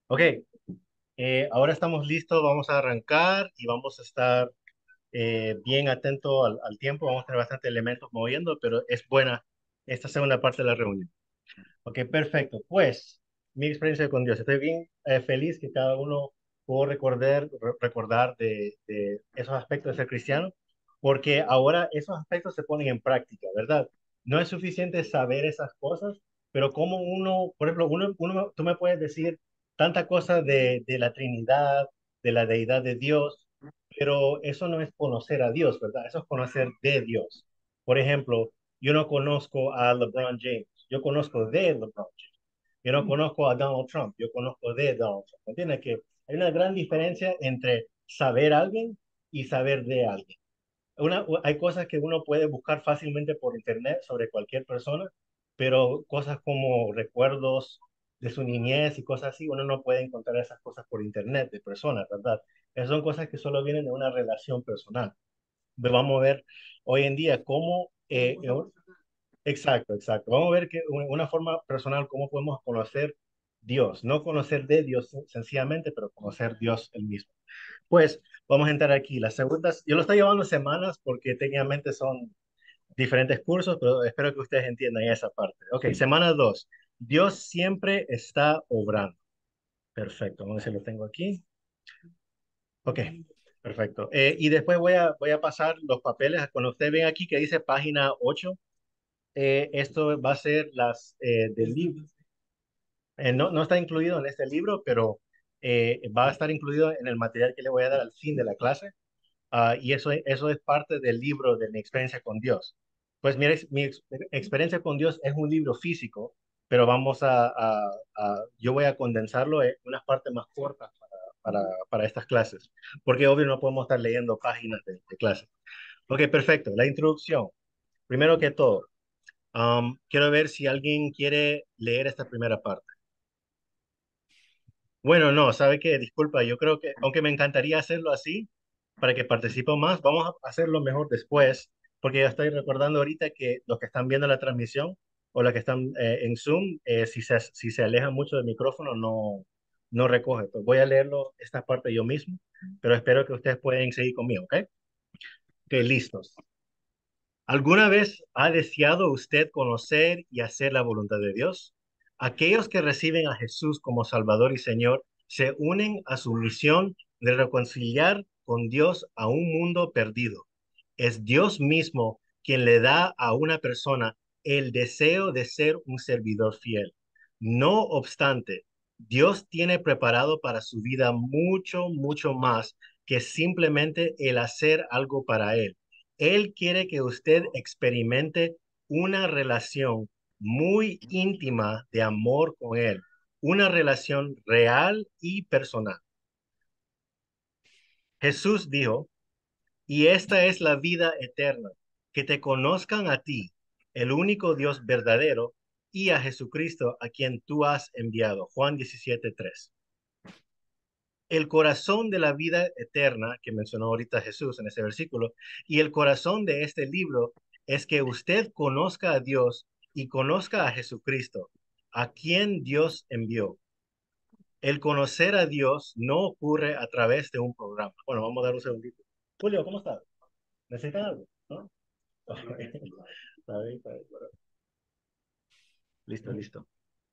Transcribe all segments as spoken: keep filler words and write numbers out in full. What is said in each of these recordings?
Ok, eh, ahora estamos listos, vamos a arrancar y vamos a estar eh, bien atento al, al tiempo. Vamos a tener bastantes elementos moviendo, pero es buena esta segunda parte de la reunión. Ok, perfecto. Pues mi experiencia con Dios. Estoy bien eh, feliz que cada uno pudo recordar, re- recordar de, de esos aspectos de ser cristiano, porque ahora esos aspectos se ponen en práctica, ¿verdad? No es suficiente saber esas cosas, pero como uno, por ejemplo, uno, uno, tú me puedes decir tanta cosa de, de la Trinidad, de la deidad de Dios, pero eso no es conocer a Dios, ¿verdad? Eso es conocer de Dios. Por ejemplo, yo no conozco a LeBron James, yo conozco de LeBron James. Yo no conozco a Donald Trump, yo conozco de Donald Trump. ¿Entiendes? Que hay una gran diferencia entre saber a alguien y saber de alguien. Una, hay cosas que uno puede buscar fácilmente por internet sobre cualquier persona, pero cosas como recuerdos de su niñez y cosas así, uno no puede encontrar esas cosas por internet de personas, ¿verdad? Esas son cosas que solo vienen de una relación personal. Vamos a ver hoy en día cómo eh, exacto, exacto. Vamos a ver que u- una forma personal, cómo podemos conocer Dios. No conocer de Dios sen- sencillamente, pero conocer Dios el mismo. Pues vamos a entrar aquí. Las segundas, yo lo estoy llevando semanas porque técnicamente son diferentes cursos, pero espero que ustedes entiendan esa parte. Ok, semana dos. Dios siempre está obrando. Perfecto. Vamos a ver si lo tengo aquí. Ok, perfecto. Eh, y después voy a, voy a pasar los papeles. Cuando ustedes ven aquí que dice página ocho, eh, esto va a ser las eh, del libro. Eh, no, no está incluido en este libro, pero eh, va a estar incluido en el material que le voy a dar al fin de la clase. Ah, y eso, eso es parte del libro de mi experiencia con Dios. Pues mire, mi ex- experiencia con Dios es un libro físico, pero vamos a, a- a- yo voy a condensarlo en unas partes más cortas para, para, para estas clases, porque obvio no podemos estar leyendo páginas de, de clase. Ok, perfecto. La introducción. Primero que todo, um, quiero ver si alguien quiere leer esta primera parte. Bueno, no, ¿sabe qué? Disculpa, yo creo que, aunque me encantaría hacerlo así, para que participe más, vamos a hacerlo mejor después, porque ya estoy recordando ahorita que los que están viendo la transmisión o los que están eh, en Zoom, eh, si se, si se alejan mucho del micrófono, no, no recoge. Pues voy a leerlo esta parte yo mismo, pero espero que ustedes pueden seguir conmigo, ¿ok? Ok, listos. ¿Alguna vez ha deseado usted conocer y hacer la voluntad de Dios? Aquellos que reciben a Jesús como Salvador y Señor se unen a su misión de reconciliar con Dios a un mundo perdido. Es Dios mismo quien le da a una persona el deseo de ser un servidor fiel. No obstante, Dios tiene preparado para su vida mucho, mucho más que simplemente el hacer algo para Él. Él quiere que usted experimente una relación muy íntima de amor con Él, una relación real y personal. Jesús dijo, y esta es la vida eterna, que te conozcan a ti, el único Dios verdadero, y a Jesucristo a quien tú has enviado. Juan diecisiete tres. El corazón de la vida eterna que mencionó ahorita Jesús en ese versículo y el corazón de este libro es que usted conozca a Dios y conozca a Jesucristo, a quien Dios envió. El conocer a Dios no ocurre a través de un programa. Bueno, vamos a dar un segundito. Julio, ¿cómo estás? ¿Necesitan algo? ¿No? Está bien, está bien. Listo, listo.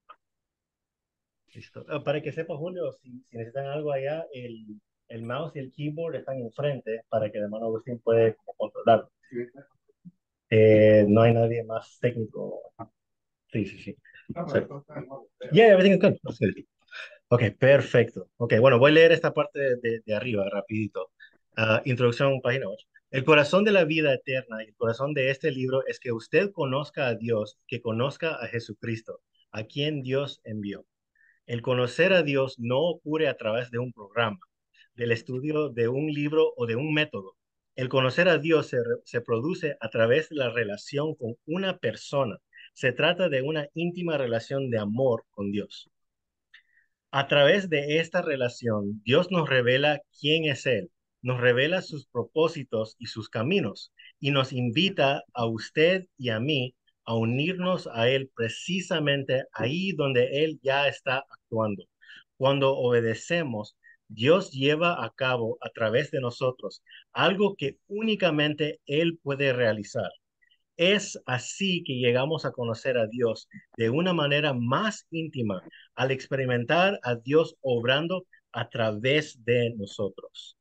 Listo. Ah, para que sepa, Julio, si, si necesitan algo allá, el, el mouse y el keyboard están enfrente para que el hermano Agustín puede como controlarlo. Eh, no hay nadie más técnico. Sí, sí, sí. So, yeah, everything is good. That's good. Ok, perfecto. Ok, bueno, voy a leer esta parte de, de- de arriba, rapidito. Ah, introducción, página ocho. El corazón de la vida eterna y el corazón de este libro es que usted conozca a Dios, que conozca a Jesucristo, a quien Dios envió. El conocer a Dios no ocurre a través de un programa, del estudio de un libro o de un método. El conocer a Dios se, re- se produce a través de la relación con una persona. Se trata de una íntima relación de amor con Dios. A través de esta relación, Dios nos revela quién es Él, nos revela sus propósitos y sus caminos, y nos invita a usted y a mí a unirnos a Él precisamente ahí donde Él ya está actuando. Cuando obedecemos, Dios lleva a cabo a través de nosotros algo que únicamente Él puede realizar. Es así que llegamos a conocer a Dios de una manera más íntima al experimentar a Dios obrando a través de nosotros.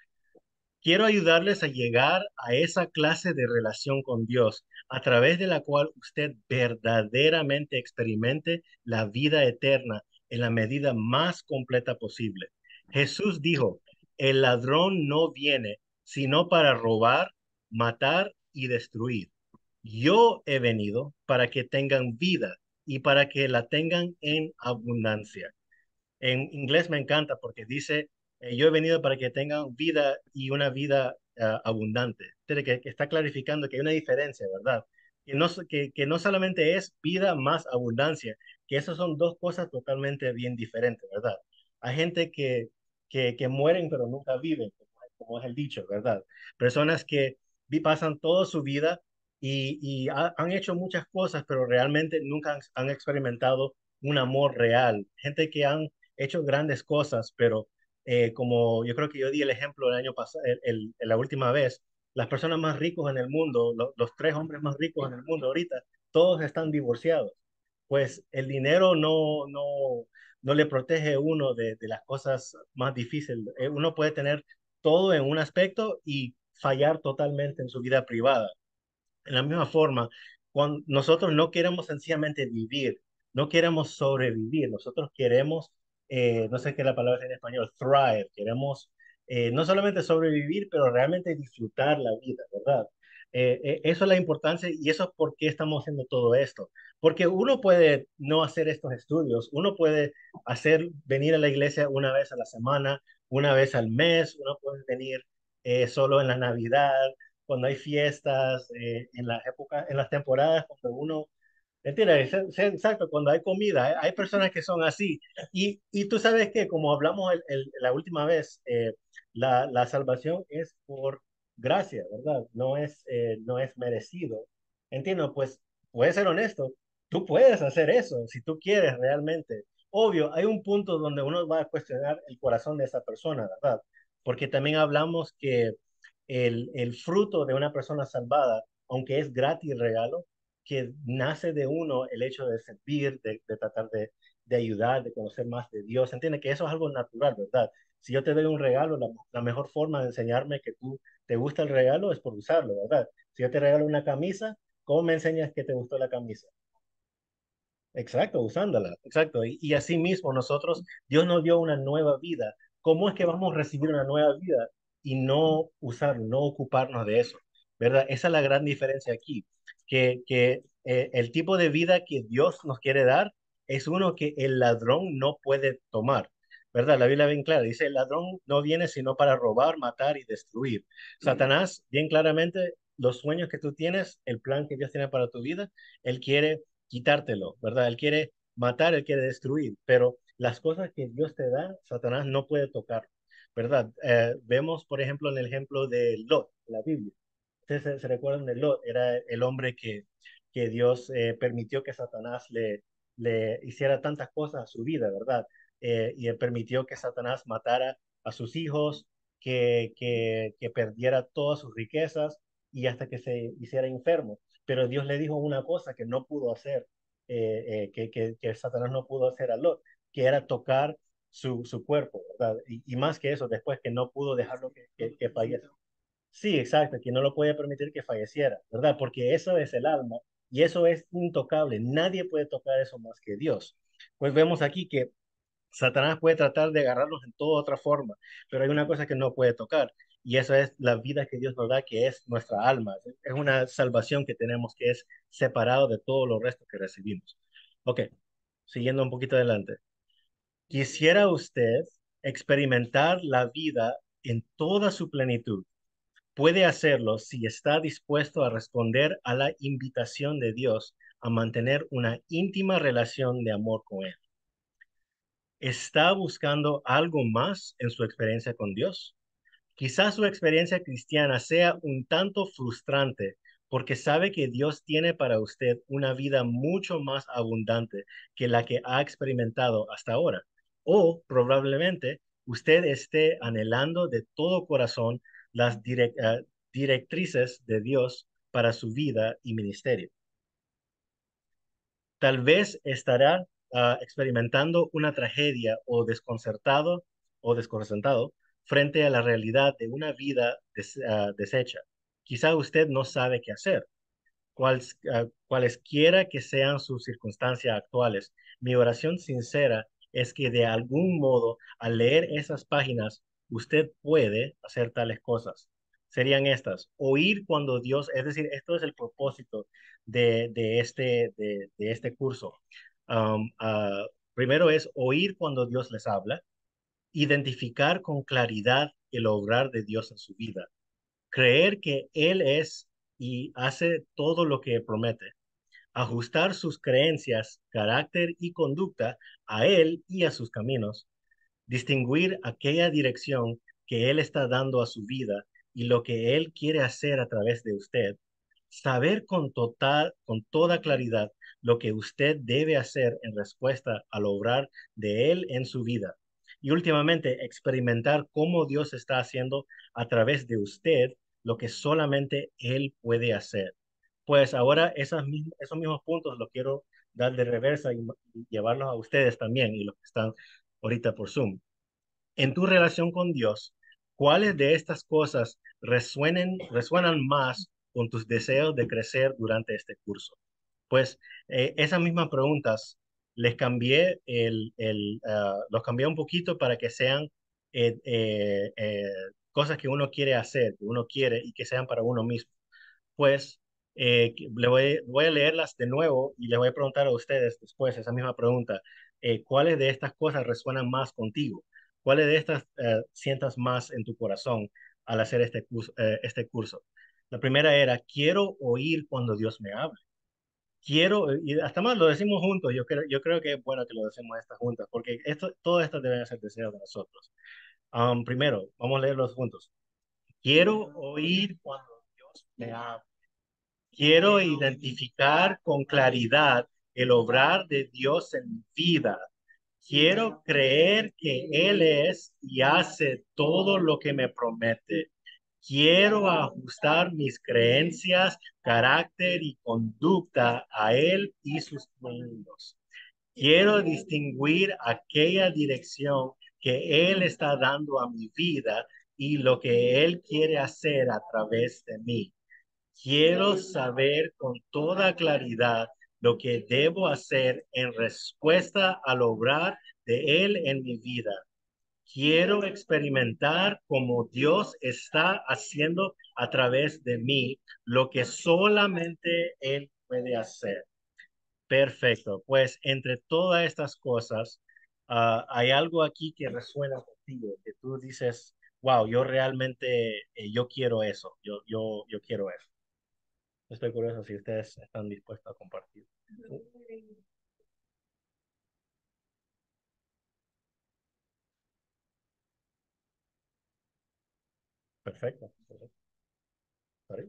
Quiero ayudarles a llegar a esa clase de relación con Dios a través de la cual usted verdaderamente experimente la vida eterna en la medida más completa posible. Jesús dijo, el ladrón no viene sino para robar, matar y destruir. Yo he venido para que tengan vida y para que la tengan en abundancia. En inglés me encanta porque dice, eh, yo he venido para que tengan vida y una vida ah, abundante. Entonces, que, que está clarificando que hay una diferencia, ¿verdad? Que no, so- que, que no solamente es vida más abundancia, que esas son dos cosas totalmente bien diferentes, ¿verdad? Hay gente que, que, que mueren pero nunca viven, como, como es el dicho, ¿verdad? Personas que vi- pasan toda su vida y, y ha- han hecho muchas cosas, pero realmente nunca han, han experimentado un amor real. Gente que han hecho grandes cosas, pero eh, como yo creo que yo di el ejemplo el año pasado, el, el- la última vez, las personas más ricos en el mundo, lo- los tres hombres más ricos en el mundo ahorita, todos están divorciados. Pues el dinero no, no, no le protege a uno de, de las cosas más difíciles. Eh, Uno puede tener todo en un aspecto y fallar totalmente en su vida privada. En la misma forma, cuando nosotros no queremos sencillamente vivir, no queremos sobrevivir, nosotros queremos, eh, no sé qué es la palabra en español, thrive, queremos eh, no solamente sobrevivir, pero realmente disfrutar la vida, ¿verdad? Eh, eh, eso es la importancia y eso es por qué estamos haciendo todo esto. Porque uno puede no hacer estos estudios, uno puede hacer, venir a la iglesia una vez a la semana, una vez al mes, uno puede venir eh, solo en la Navidad, cuando hay fiestas, eh, en las épocas, en las temporadas, cuando uno, mentira, es- es- exacto, cuando hay comida, hay, hay personas que son así. Y, y tú sabes que, como hablamos el- el- la última vez, eh, la, la salvación es por gracia, ¿verdad? No es, eh, no es merecido. Entiendo, pues, puedes ser honesto, tú puedes hacer eso si tú quieres realmente. Obvio, hay un punto donde uno va a cuestionar el corazón de esa persona, ¿verdad? Porque también hablamos que el, el fruto de una persona salvada, aunque es gratis el regalo, que nace de uno el hecho de servir, de, de tratar de, de ayudar, de conocer más de Dios. Entiende que eso es algo natural, ¿verdad? Si yo te doy un regalo, la, la mejor forma de enseñarme que tú te gusta el regalo es por usarlo, ¿verdad? Si yo te regalo una camisa, ¿cómo me enseñas que te gustó la camisa? Exacto, usándola, exacto. Y, y así mismo nosotros, Dios nos dio una nueva vida. ¿Cómo es que vamos a recibir una nueva vida y no usar, no ocuparnos de eso? ¿Verdad? Esa es la gran diferencia aquí, que, que eh, el tipo de vida que Dios nos quiere dar es uno que el ladrón no puede tomar. ¿Verdad? La Biblia bien clara, dice, el ladrón no viene sino para robar, matar y destruir. Satanás, bien claramente, los sueños que tú tienes, el plan que Dios tiene para tu vida, él quiere quitártelo, ¿verdad? Él quiere matar, él quiere destruir, pero las cosas que Dios te da, Satanás no puede tocar, ¿verdad? Eh, vemos, por ejemplo, en el ejemplo de Lot, la Biblia. Ustedes se, se recuerdan de Lot, era el hombre que, que Dios eh, permitió que Satanás le, le hiciera tantas cosas a su vida, ¿verdad? Eh, y él permitió que Satanás matara a sus hijos, que, que, que perdiera todas sus riquezas y hasta que se hiciera enfermo. Pero Dios le dijo una cosa que no pudo hacer, eh, eh, que, que, que Satanás no pudo hacer a Lot, que era tocar su, su cuerpo, ¿verdad? Y, y más que eso, después que no pudo dejarlo que, que, que falleciera. Sí, exacto, que no lo puede permitir que falleciera, ¿verdad? Porque eso es el alma y eso es intocable. Nadie puede tocar eso más que Dios. Pues vemos aquí que Satanás puede tratar de agarrarnos en toda otra forma, pero hay una cosa que no puede tocar y eso es la vida que Dios nos da, que es nuestra alma. Es una salvación que tenemos que es separado de todo lo resto que recibimos. Ok, siguiendo un poquito adelante. Quisiera usted experimentar la vida en toda su plenitud. Puede hacerlo si está dispuesto a responder a la invitación de Dios a mantener una íntima relación de amor con Él. ¿Está buscando algo más en su experiencia con Dios? Quizás su experiencia cristiana sea un tanto frustrante porque sabe que Dios tiene para usted una vida mucho más abundante que la que ha experimentado hasta ahora. O probablemente usted esté anhelando de todo corazón las direc- ah, directrices de Dios para su vida y ministerio. Tal vez estará ah, experimentando una tragedia o desconcertado o desconcertado frente a la realidad de una vida des- ah, deshecha. Quizá usted no sabe qué hacer cuales, uh, cualesquiera que sean sus circunstancias actuales. Mi oración sincera es que de algún modo, al leer esas páginas, usted puede hacer tales cosas. Serían estas, oír cuando Dios, es decir, esto es el propósito de, de este, de, de este curso. Um, uh, primero es oír cuando Dios les habla, identificar con claridad el obrar de Dios en su vida, creer que Él es y hace todo lo que promete, ajustar sus creencias, carácter y conducta a Él y a sus caminos, distinguir aquella dirección que Él está dando a su vida y lo que Él quiere hacer a través de usted, saber con total, con toda claridad lo que usted debe hacer en respuesta al obrar de Él en su vida. Y últimamente, experimentar cómo Dios está haciendo a través de usted lo que solamente Él puede hacer. Pues ahora esas mismas, esos mismos puntos los quiero dar de reversa y, y llevarlos a ustedes también y los que están ahorita por Zoom. En tu relación con Dios, ¿cuáles de estas cosas resuenen, resuenan más con tus deseos de crecer durante este curso? Pues eh, esas mismas preguntas les cambié el, el, uh, los cambié un poquito para que sean eh, eh, eh, cosas que uno quiere hacer, que uno quiere y que sean para uno mismo. Pues eh, le voy, voy a leerlas de nuevo y le voy a preguntar a ustedes después esa misma pregunta. Eh, ¿cuáles de estas cosas resuenan más contigo? ¿Cuáles de estas eh, sientas más en tu corazón al hacer este curso, eh, este curso? La primera era, quiero oír cuando Dios me habla. Quiero, y hasta más lo decimos juntos, yo creo, yo creo que es bueno que lo decimos estas juntas, porque esto, todo esto deben ser deseos de nosotros. Um, primero, vamos a leerlos juntos. Quiero oír cuando Dios me habla. Quiero identificar con claridad el obrar de Dios en mi vida. Quiero creer que Él es y hace todo lo que me promete. Quiero ajustar mis creencias, carácter y conducta a Él y sus caminos. Quiero distinguir aquella dirección que Él está dando a mi vida y lo que Él quiere hacer a través de mí. Quiero saber con toda claridad lo que debo hacer en respuesta al obrar de Él en mi vida. Quiero experimentar cómo Dios está haciendo a través de mí lo que solamente Él puede hacer. Perfecto. Pues entre todas estas cosas, uh, hay algo aquí que resuena contigo, que tú dices, wow, yo realmente, eh, yo quiero eso, yo, yo, yo quiero eso. Estoy curioso si ustedes están dispuestos a compartir. Perfecto. Perfecto. Sorry.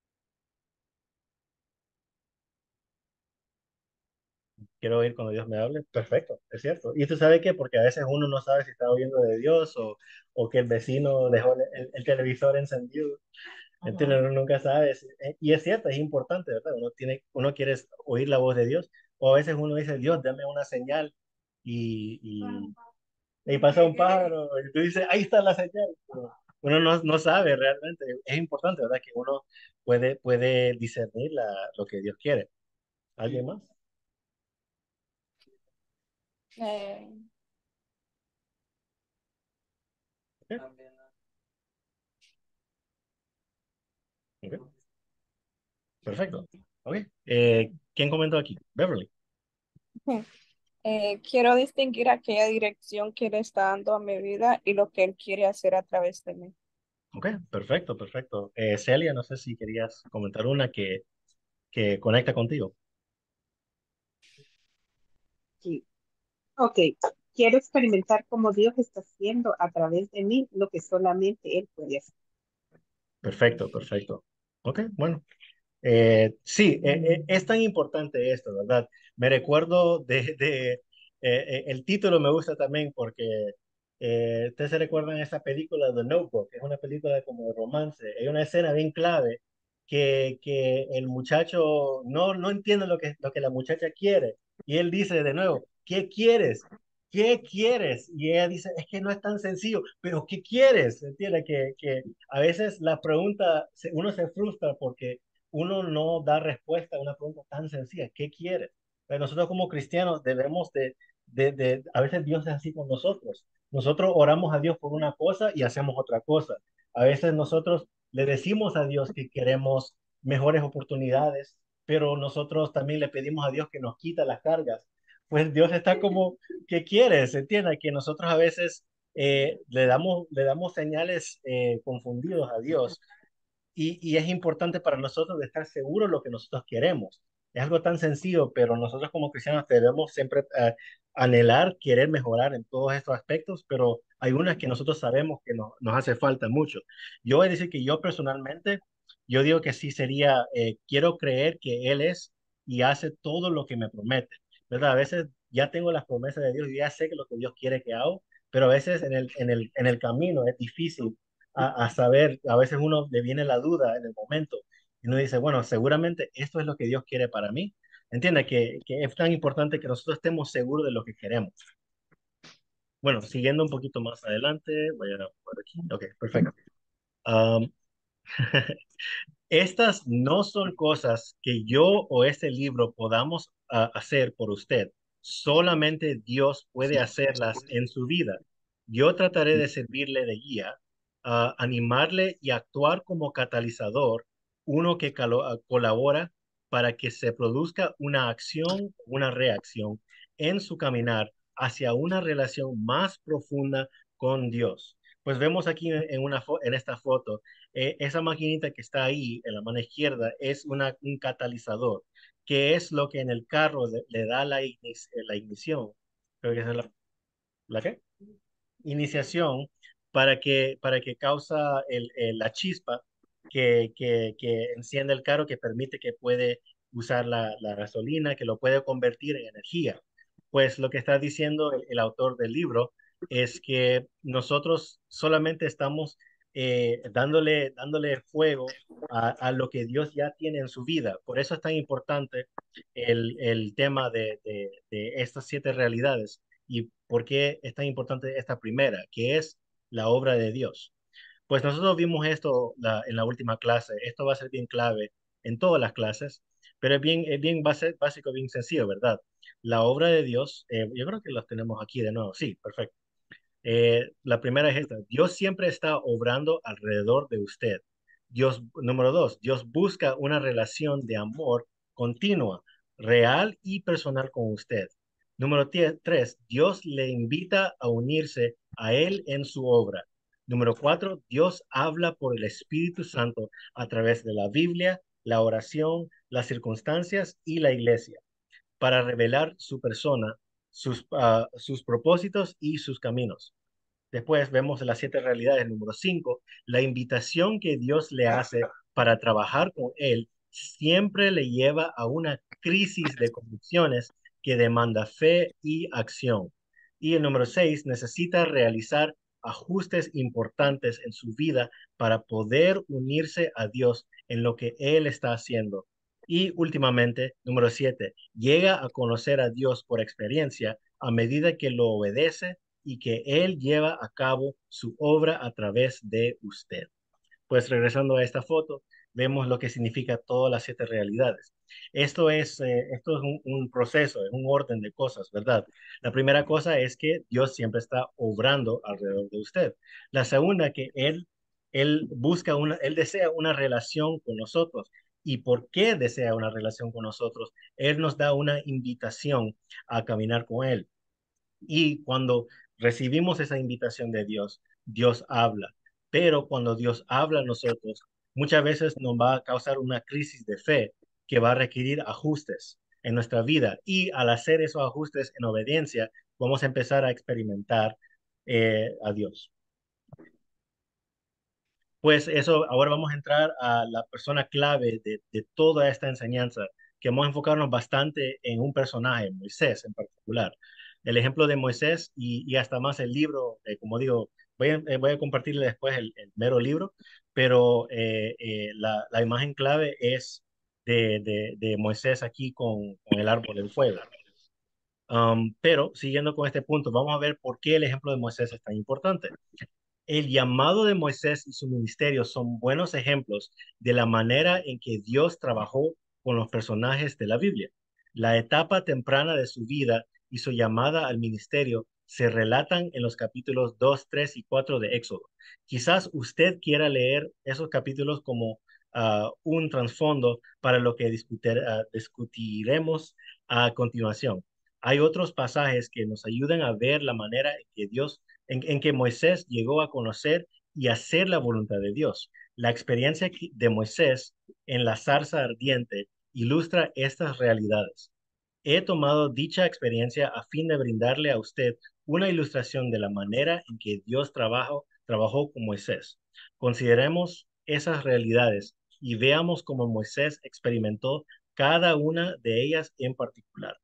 Quiero oír cuando Dios me hable. Perfecto, es cierto. Y tú sabes qué, porque a veces uno no sabe si está oyendo de Dios o, o que el vecino dejó el, el televisor encendido. Entonces uno nunca sabe. si- eh, Y es cierto, es importante, ¿verdad? Uno tiene, uno quiere oír la voz de Dios. O a veces uno dice, Dios, dame una señal. Y, y pasa un pájaro y tú dices, ahí está la señal. Pero uno no, no sabe realmente. Es importante, ¿verdad? Que uno puede, puede discernir la, lo que Dios quiere. ¿Alguien más? Eh, Ok, ok, perfecto. Ok. Eh, ¿quién comentó aquí? Beverly. eh, quiero distinguir aquella dirección que Él está dando a mi vida y lo que Él quiere hacer a través de mí. Ok, perfecto, perfecto. Eh, Celia, no sé si querías comentar una que, que conecta contigo. Sí. Ok, quiero experimentar cómo Dios está haciendo a través de mí lo que solamente Él puede hacer. Perfecto, perfecto. Ok, bueno. Eh, sí, eh, eh, es tan importante esto, ¿verdad? Me recuerdo de, de Eh, eh, el título me gusta también porque eh, ustedes se recuerdan esa película The Notebook, es una película como de romance. Hay una escena bien clave que, que el muchacho no, no entiende lo que, lo que la muchacha quiere. Y él dice de nuevo, ¿qué quieres? ¿Qué quieres? Y ella dice, es que no es tan sencillo, pero ¿qué quieres? Entiende que, que a veces la pregunta, se- uno se frustra porque uno no da respuesta a una pregunta tan sencilla, ¿qué quieres? Pero nosotros como cristianos debemos de, de, de, a veces Dios es así con nosotros. Nosotros oramos a Dios por una cosa y hacemos otra cosa. A veces nosotros le decimos a Dios que queremos mejores oportunidades, pero nosotros también le pedimos a Dios que nos quita las cargas. Pues Dios está como, ¿qué quieres? ¿Entiendes? Que nosotros a veces eh, le damos, le damos señales eh, confundidos a Dios y, y es importante para nosotros de estar seguros de lo que nosotros queremos. Es algo tan sencillo, pero nosotros como cristianos debemos siempre eh, anhelar, querer mejorar en todos estos aspectos, pero hay unas que nosotros sabemos que no- nos hace falta mucho. Yo voy a decir que yo personalmente, yo digo que sí sería, eh, quiero creer que Él es y hace todo lo que me promete, ¿verdad? A veces ya tengo las promesas de Dios y ya sé que lo que Dios quiere que hago, pero a veces en el, en el, en el camino es difícil a, a saber, a veces uno le viene la duda en el momento y uno dice, bueno, seguramente esto es lo que Dios quiere para mí. Entienda que, que es tan importante que nosotros estemos seguros de lo que queremos. Bueno, siguiendo un poquito más adelante, voy a por aquí. Ok, perfecto. Um, Estas no son cosas que yo o este libro podamos ah, hacer por usted. Solamente Dios puede hacerlas en su vida. Yo trataré de servirle de guía, ah, animarle y actuar como catalizador, uno que calo- ah, colabora para que se produzca una acción, una reacción en su caminar hacia una relación más profunda con Dios. Pues vemos aquí en, en una fo- en esta foto eh, esa maquinita que está ahí en la mano izquierda es una, un catalizador, que es lo que en el carro le, le da la, ignis- eh, la ignición. Creo que esa es la, ¿la qué? Iniciación para que, para que causa el, el- la chispa que, que, que enciende el carro, que permite que puede usar la, la gasolina, que lo puede convertir en energía. Pues lo que está diciendo el, el autor del libro es que nosotros solamente estamos eh, dándole, dándole fuego a, a lo que Dios ya tiene en su vida. Por eso es tan importante el, el tema de, de, de estas siete realidades y por qué es tan importante esta primera, que es la obra de Dios. Pues nosotros vimos esto la- en la última clase. Esto va a ser bien clave en todas las clases, pero es bien, es bien base- básico, bien sencillo, ¿verdad? La obra de Dios, eh, yo creo que los tenemos aquí de nuevo. Sí, perfecto. Eh, la primera es esta. Dios siempre está obrando alrededor de usted. Dios, número dos, Dios busca una relación de amor continua, real y personal con usted. Número tie- tres, Dios le invita a unirse a Él en su obra. Número cuatro, Dios habla por el Espíritu Santo a través de la Biblia, la oración, las circunstancias y la iglesia para revelar su persona, sus, ah, sus propósitos y sus caminos. Después vemos las siete realidades. Número cinco, la invitación que Dios le hace para trabajar con Él siempre le lleva a una crisis de convicciones que demanda fe y acción. Y el número seis, necesita realizar ajustes importantes en su vida para poder unirse a Dios en lo que Él está haciendo. Y últimamente, número siete, llega a conocer a Dios por experiencia a medida que lo obedece y que Él lleva a cabo su obra a través de usted. Pues regresando a esta foto, vemos lo que significa todas las siete realidades. Esto es, eh, esto es un, un proceso, es un orden de cosas, ¿verdad? La primera cosa es que Dios siempre está obrando alrededor de usted. La segunda, que Él, Él busca una, Él desea una relación con nosotros. ¿Y por qué desea una relación con nosotros? Él nos da una invitación a caminar con Él. Y cuando recibimos esa invitación de Dios, Dios habla. Pero cuando Dios habla a nosotros, muchas veces nos va a causar una crisis de fe que va a requerir ajustes en nuestra vida. Y al hacer esos ajustes en obediencia, vamos a empezar a experimentar eh, a Dios. Pues eso, ahora vamos a entrar a la persona clave de, de toda esta enseñanza, que vamos a enfocarnos bastante en un personaje, Moisés en particular. El ejemplo de Moisés y, y hasta más el libro, eh, como digo, voy a, eh, voy a compartirle después el, el mero libro, pero eh, eh, la, la imagen clave es de, de, de Moisés aquí con, con el árbol en fuego. Um, pero siguiendo con este punto, vamos a ver por qué el ejemplo de Moisés es tan importante. El llamado de Moisés y su ministerio son buenos ejemplos de la manera en que Dios trabajó con los personajes de la Biblia. La etapa temprana de su vida y su llamada al ministerio se relatan en los capítulos dos, tres y cuatro de Éxodo. Quizás usted quiera leer esos capítulos como uh, un trasfondo para lo que discutir, uh, discutiremos a continuación. Hay otros pasajes que nos ayudan a ver la manera en que Dios en, en que Moisés llegó a conocer y hacer la voluntad de Dios. La experiencia de Moisés en la zarza ardiente ilustra estas realidades. He tomado dicha experiencia a fin de brindarle a usted una ilustración de la manera en que Dios trabajó, trabajó con Moisés. Consideremos esas realidades y veamos cómo Moisés experimentó cada una de ellas en particular.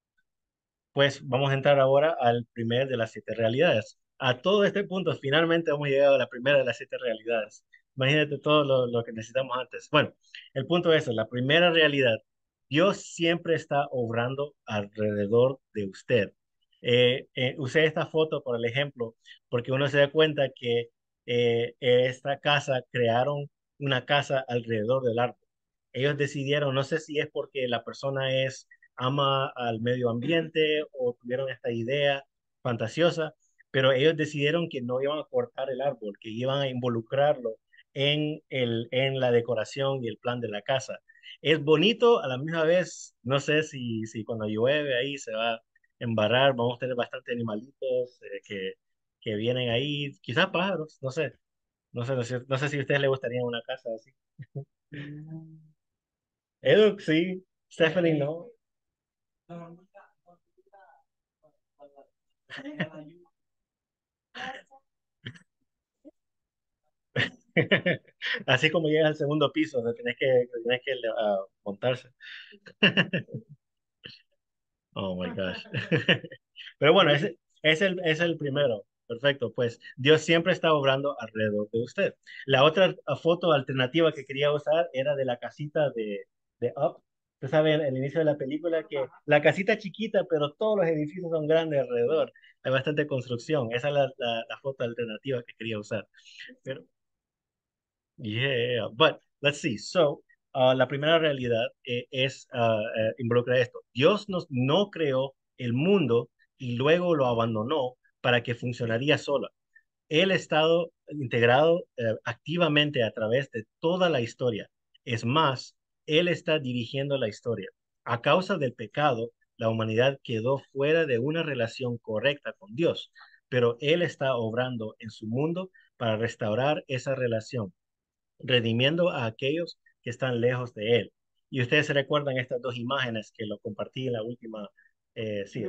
Pues vamos a entrar ahora al primer de las siete realidades. A todo este punto, finalmente hemos llegado a la primera de las siete realidades. Imagínate todo lo, lo que necesitamos antes. Bueno, el punto es, la primera realidad, Dios siempre está obrando alrededor de usted. Eh, eh, usé esta foto por el ejemplo, porque uno se da cuenta que eh, esta casa crearon una casa alrededor del árbol. Ellos decidieron, no sé si es porque la persona es ama al medio ambiente o tuvieron esta idea fantasiosa, pero ellos decidieron que no iban a cortar el árbol, que iban a involucrarlo en, el, en la decoración y el plan de la casa. Es bonito, a la misma vez, no sé si, si cuando llueve ahí se va a embarrar, vamos a tener bastantes animalitos eh, que, que vienen ahí, quizás pájaros, no sé, no sé, no sé, no sé si a ustedes les gustaría una casa así. Edu, sí, Stephanie, no. Así como llegas al segundo piso, te tenés que, tenés que uh, montarse. Oh my gosh. Pero bueno, ese es el, es el primero. Perfecto. Pues Dios siempre está obrando alrededor de usted. La otra uh, foto alternativa que quería usar era de la casita de, de Up. Usted sabe, en el inicio de la película que la casita chiquita, pero todos los edificios son grandes alrededor. Hay bastante construcción. Esa es la, la, la foto alternativa que quería usar. Pero, yeah, but let's see. So, uh, la primera realidad eh, es uh, eh, involucra esto. Dios nos, no creó el mundo y luego lo abandonó para que funcionaría sola. Él ha estado integrado eh, activamente a través de toda la historia. Es más, Él está dirigiendo la historia. A causa del pecado, la humanidad quedó fuera de una relación correcta con Dios, pero Él está obrando en su mundo para restaurar esa relación redimiendo a aquellos que están lejos de Él. Y ustedes se recuerdan estas dos imágenes que lo compartí en la última, eh, sí,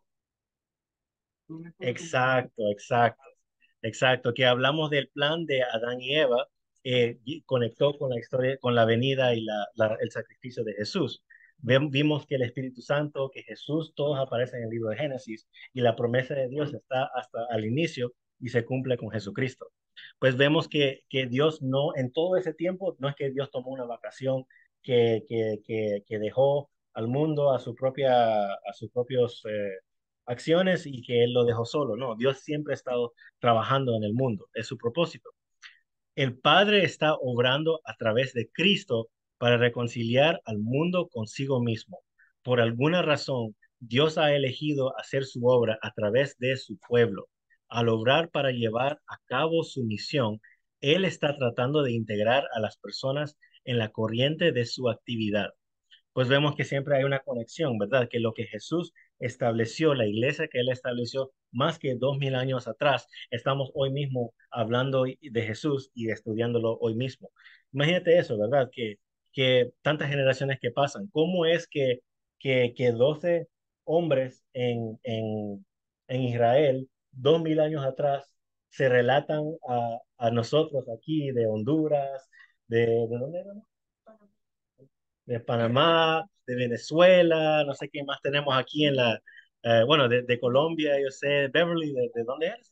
exacto, exacto, exacto, que hablamos del plan de Adán y Eva, eh, y conectó con la historia, con la venida y la, la- el sacrificio de Jesús. Vem- Vimos que el Espíritu Santo, que Jesús, todos aparecen en el libro de Génesis y la promesa de Dios está hasta al inicio y se cumple con Jesucristo. Pues vemos que, que Dios no, en todo ese tiempo, no es que Dios tomó una vacación, que, que, que, que dejó al mundo a su propia, a sus propios eh, acciones y que Él lo dejó solo. No, Dios siempre ha estado trabajando en el mundo, es su propósito. El Padre está obrando a través de Cristo para reconciliar al mundo consigo mismo. Por alguna razón, Dios ha elegido hacer su obra a través de su pueblo. Al obrar para llevar a cabo su misión, Él está tratando de integrar a las personas en la corriente de su actividad, pues vemos que siempre hay una conexión, ¿verdad? Que lo que Jesús estableció, la iglesia que él estableció más que dos mil años atrás, estamos hoy mismo hablando de Jesús y estudiándolo hoy mismo. Imagínate eso, ¿verdad? Que, que tantas generaciones que pasan. ¿Cómo es que, que, que doce hombres en, en, en Israel, dos mil años atrás, se relatan a, a nosotros aquí de Honduras, de, ¿de dónde era? De Panamá, de Venezuela, no sé qué más tenemos aquí en la, Eh, bueno, de, de Colombia, yo sé, Beverly, ¿de, de dónde eres?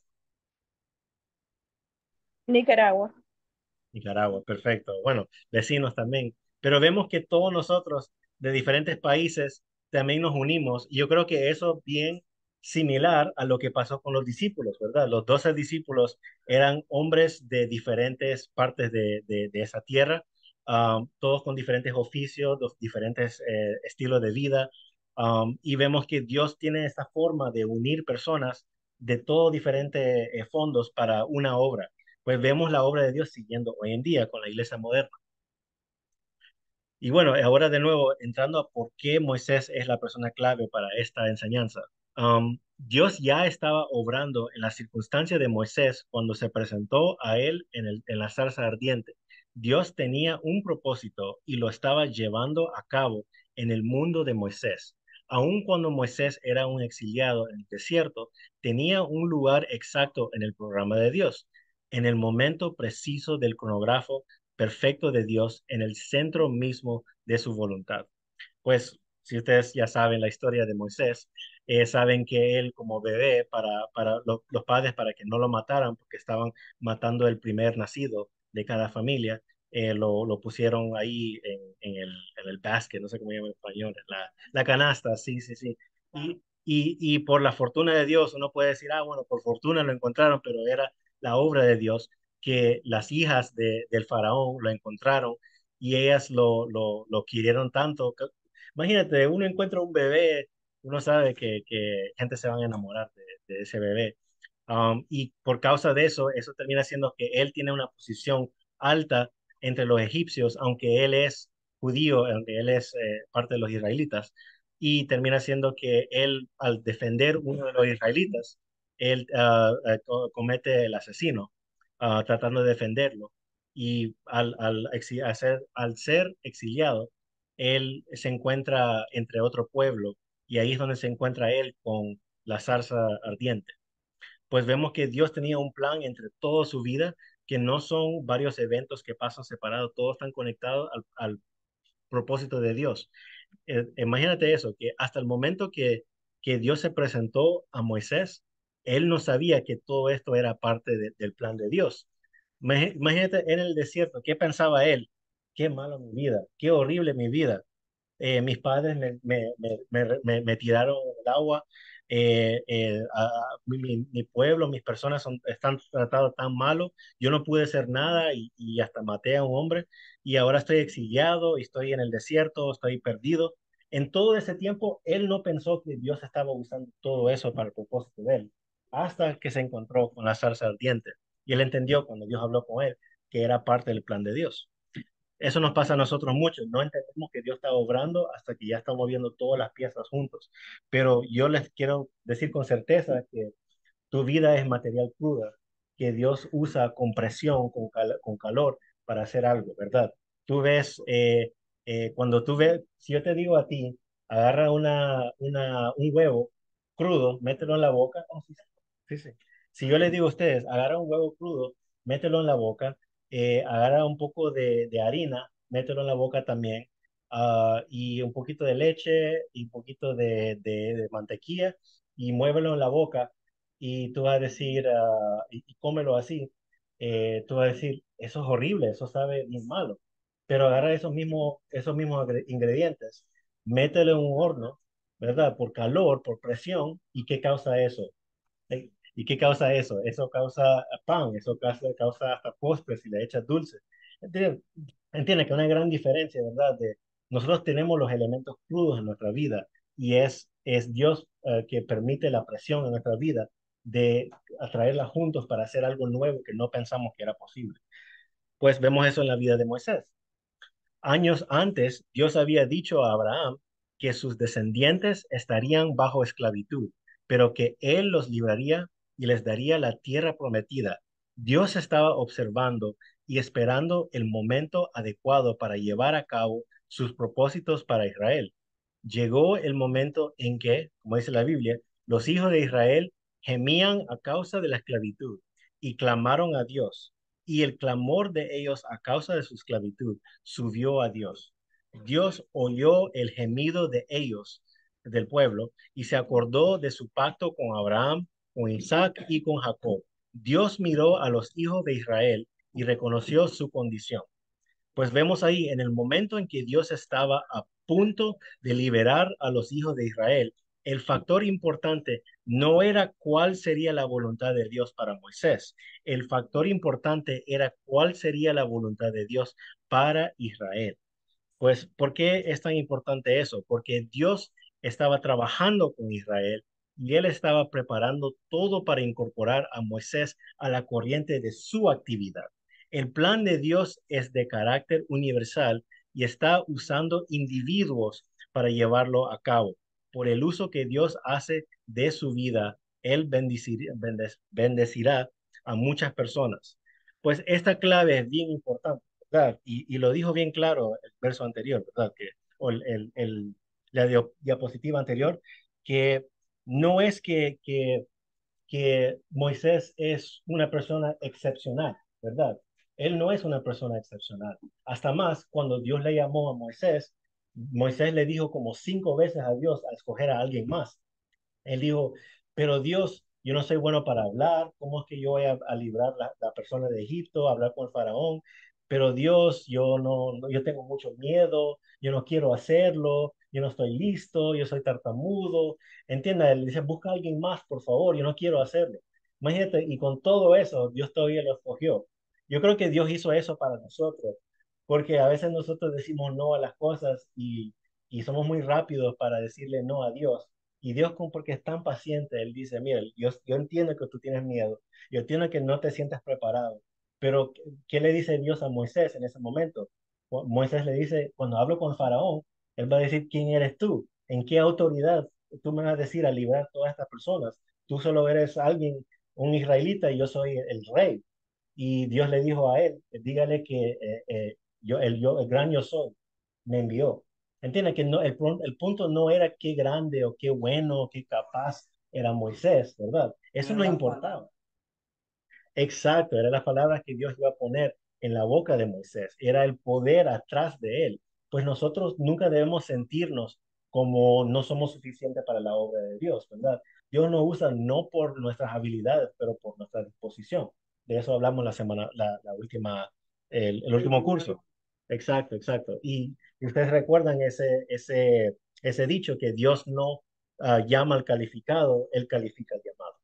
Nicaragua. Nicaragua, perfecto. Bueno, vecinos también. Pero vemos que todos nosotros de diferentes países también nos unimos. Y yo creo que eso es bien similar a lo que pasó con los discípulos, ¿verdad? Los doce discípulos eran hombres de diferentes partes de, de- de esa tierra, um, todos con diferentes oficios, dos diferentes eh, estilos de vida. Um, y vemos que Dios tiene esta forma de unir personas de todos diferentes eh, fondos para una obra. Pues vemos la obra de Dios siguiendo hoy en día con la iglesia moderna. Y bueno, ahora de nuevo, entrando a por qué Moisés es la persona clave para esta enseñanza. Um, Dios ya estaba obrando en la circunstancia de Moisés cuando se presentó a él en, el, en la zarza ardiente. Dios tenía un propósito y lo estaba llevando a cabo en el mundo de Moisés. Aun cuando Moisés era un exiliado en el desierto, tenía un lugar exacto en el programa de Dios, en el momento preciso del cronógrafo perfecto de Dios en el centro mismo de su voluntad. Pues si ustedes ya saben la historia de Moisés, eh, saben que él como bebé, para, para lo- los padres, para que no lo mataran, porque estaban matando el primer nacido de cada familia, eh, lo, lo pusieron ahí en, en el, en el basket, no sé cómo se llama en español, en la, la canasta, sí, sí, sí. Y, y, y por la fortuna de Dios, uno puede decir, ah, bueno, por fortuna lo encontraron, pero era la obra de Dios que las hijas de, del faraón lo encontraron y ellas lo, lo, lo quirieron tanto. Imagínate, uno encuentra un bebé, uno sabe que, que gente se van a enamorar de, de ese bebé. Um, y por causa de eso, eso termina siendo que él tiene una posición alta entre los egipcios, aunque él es judío, aunque él es eh, parte de los israelitas. Y termina siendo que él, al defender uno de los israelitas, él ah, ah, co- comete el asesino, ah, tratando de defenderlo. Y al, al, exi- hacer- al ser exiliado, él se encuentra entre otro pueblo y ahí es donde se encuentra él con la zarza ardiente. Pues vemos que Dios tenía un plan entre toda su vida, que no son varios eventos que pasan separados, todos están conectados al, al propósito de Dios. Eh, imagínate eso, que hasta el momento que, que Dios se presentó a Moisés, él no sabía que todo esto era parte de- del plan de Dios. Imag- Imagínate en el desierto, ¿qué pensaba él? Qué malo mi vida, qué horrible mi vida. Eh, mis padres me, me, me, me, me- me tiraron al agua. Eh, eh, a- a- mi, mi- mi pueblo, mis personas son, están tratados tan malo. Yo no pude hacer nada y, y hasta maté a un hombre y ahora estoy exiliado y estoy en el desierto, estoy perdido. En todo ese tiempo, él no pensó que Dios estaba usando todo eso para el propósito de él, hasta que se encontró con la zarza ardiente. Y él entendió cuando Dios habló con él que era parte del plan de Dios. Eso nos pasa a nosotros mucho. No entendemos que Dios está obrando hasta que ya estamos viendo todas las piezas juntos. Pero yo les quiero decir con certeza que tu vida es material cruda, que Dios usa con presión, con, cal- con calor para hacer algo, ¿verdad? Tú ves, eh, eh, cuando tú ves, si yo te digo a ti, agarra una, una, un huevo crudo, mételo en la boca. Oh, sí, sí, sí. Si yo les digo a ustedes, agarra un huevo crudo, mételo en la boca, eh, agarra un poco de, de harina, mételo en la boca también, ah, y un poquito de leche y un poquito de, de de mantequilla y muévelo en la boca y tú vas a decir, ah, y, y cómelo así, eh, tú vas a decir, eso es horrible, eso sabe bien malo. Pero agarra esos mismos, esos mismos agre- ingredientes, mételo en un horno, ¿verdad? Por calor, por presión, ¿y qué causa eso? ¿Eh? ¿Y qué causa eso? Eso causa pan, eso causa, causa hasta postres si le echas dulce. Entiende, entiende que hay una gran diferencia, ¿verdad? De, nosotros tenemos los elementos crudos en nuestra vida y es, es Dios eh, que permite la presión en nuestra vida de atraerla juntos para hacer algo nuevo que no pensamos que era posible. Pues vemos eso en la vida de Moisés. Años antes, Dios había dicho a Abraham que sus descendientes estarían bajo esclavitud, pero que él los libraría y les daría la tierra prometida. Dios estaba observando y esperando el momento adecuado para llevar a cabo sus propósitos para Israel. Llegó el momento en que, como dice la Biblia, los hijos de Israel gemían a causa de la esclavitud y clamaron a Dios. Y el clamor de ellos a causa de su esclavitud subió a Dios. Dios oyó el gemido de ellos del pueblo y se acordó de su pacto con Abraham, con Isaac y con Jacob. Dios miró a los hijos de Israel y reconoció su condición. Pues vemos ahí en el momento en que Dios estaba a punto de liberar a los hijos de Israel, el factor importante no era cuál sería la voluntad de Dios para Moisés. El factor importante era cuál sería la voluntad de Dios para Israel. Pues, ¿por qué es tan importante eso? Porque Dios estaba trabajando con Israel y él estaba preparando todo para incorporar a Moisés a la corriente de su actividad. El plan de Dios es de carácter universal y está usando individuos para llevarlo a cabo. Por el uso que Dios hace de su vida, él bendecirá, bendecirá a muchas personas. Pues esta clave es bien importante. ¿Verdad? Y, y lo dijo bien claro el verso anterior, ¿verdad? Que, o el, el, el- la dio- diapositiva anterior, que no es que, que, que Moisés es una persona excepcional, ¿verdad? Él no es una persona excepcional. Hasta más, cuando Dios le llamó a Moisés, Moisés le dijo como cinco veces a Dios a escoger a alguien más. Él dijo, pero Dios, yo no soy bueno para hablar, ¿cómo es que yo voy a, a librar la, la persona de Egipto, a hablar con el faraón? Pero Dios, yo no, no- yo tengo mucho miedo, yo no quiero hacerlo, yo no estoy listo, yo soy tartamudo. Entienda, él dice, busca a alguien más, por favor, yo no quiero hacerlo. Imagínate, y con todo eso, Dios todavía lo escogió. Yo creo que Dios hizo eso para nosotros, porque a veces nosotros decimos no a las cosas y, y somos muy rápidos para decirle no a Dios. Y Dios, como porque es tan paciente, Él dice, mira, yo, yo entiendo que tú tienes miedo, yo entiendo que no te sientes preparado, pero ¿qué, qué le dice Dios a Moisés en ese momento? Mo- Moisés le dice, cuando hablo con Faraón, Él va a decir, ¿quién eres tú? ¿En qué autoridad tú me vas a decir a librar a todas estas personas? Tú solo eres alguien, un israelita, y yo soy el rey. Y Dios le dijo a él, dígale que eh, eh, yo, el, yo, el gran yo soy, me envió. Entiende que no, el, pun- el punto no era qué grande o qué bueno o qué capaz era Moisés, ¿verdad? Eso no importaba. Exacto, eran las palabras que Dios iba a poner en la boca de Moisés, era el poder atrás de él. Pues nosotros nunca debemos sentirnos como no somos suficientes para la obra de Dios, ¿verdad? Dios nos usa no por nuestras habilidades, pero por nuestra disposición. De eso hablamos la semana, la, la última, el, el último curso. Exacto, exacto. Y, y ustedes recuerdan ese, ese, ese dicho que Dios no ah, llama al calificado, Él califica al llamado.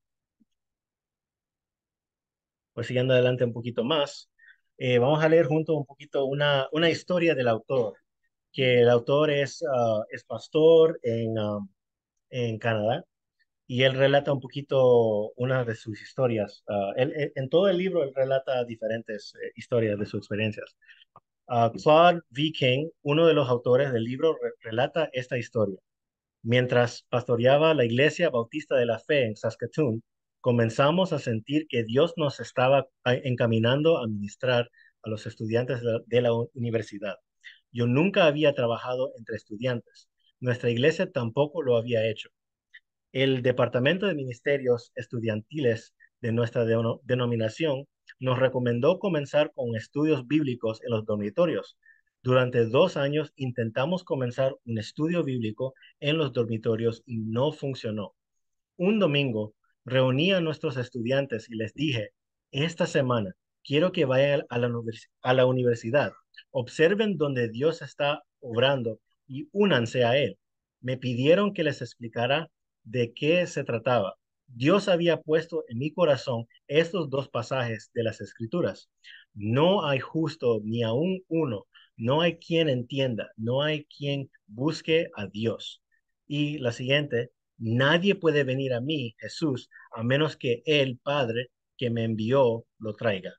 Pues siguiendo adelante un poquito más, eh, vamos a leer juntos un poquito una, una historia del autor, que el autor es, ah, es pastor en, ah, en Canadá y él relata un poquito una de sus historias. Ah, él- él- en todo el libro él relata diferentes eh, historias de sus experiencias. Ah, Claude V. King, uno de los autores del libro, re- relata esta historia. Mientras pastoreaba la Iglesia Bautista de la Fe en Saskatoon, comenzamos a sentir que Dios nos estaba a- encaminando a ministrar a los estudiantes de la, de la u- universidad. Yo nunca había trabajado entre estudiantes. Nuestra iglesia tampoco lo había hecho. El Departamento de Ministerios Estudiantiles de nuestra deno- denominación nos recomendó comenzar con estudios bíblicos en los dormitorios. Durante dos años intentamos comenzar un estudio bíblico en los dormitorios y no funcionó. Un domingo reuní a nuestros estudiantes y les dije, esta semana quiero que vayan a la, univers- a la universidad, observen donde Dios está obrando y únanse a Él. Me pidieron que les explicara de qué se trataba. Dios había puesto en mi corazón estos dos pasajes de las Escrituras. No hay justo ni aún uno, no hay quien entienda, no hay quien busque a Dios. Y la siguiente, nadie puede venir a mí, Jesús, a menos que el Padre que me envió lo traiga.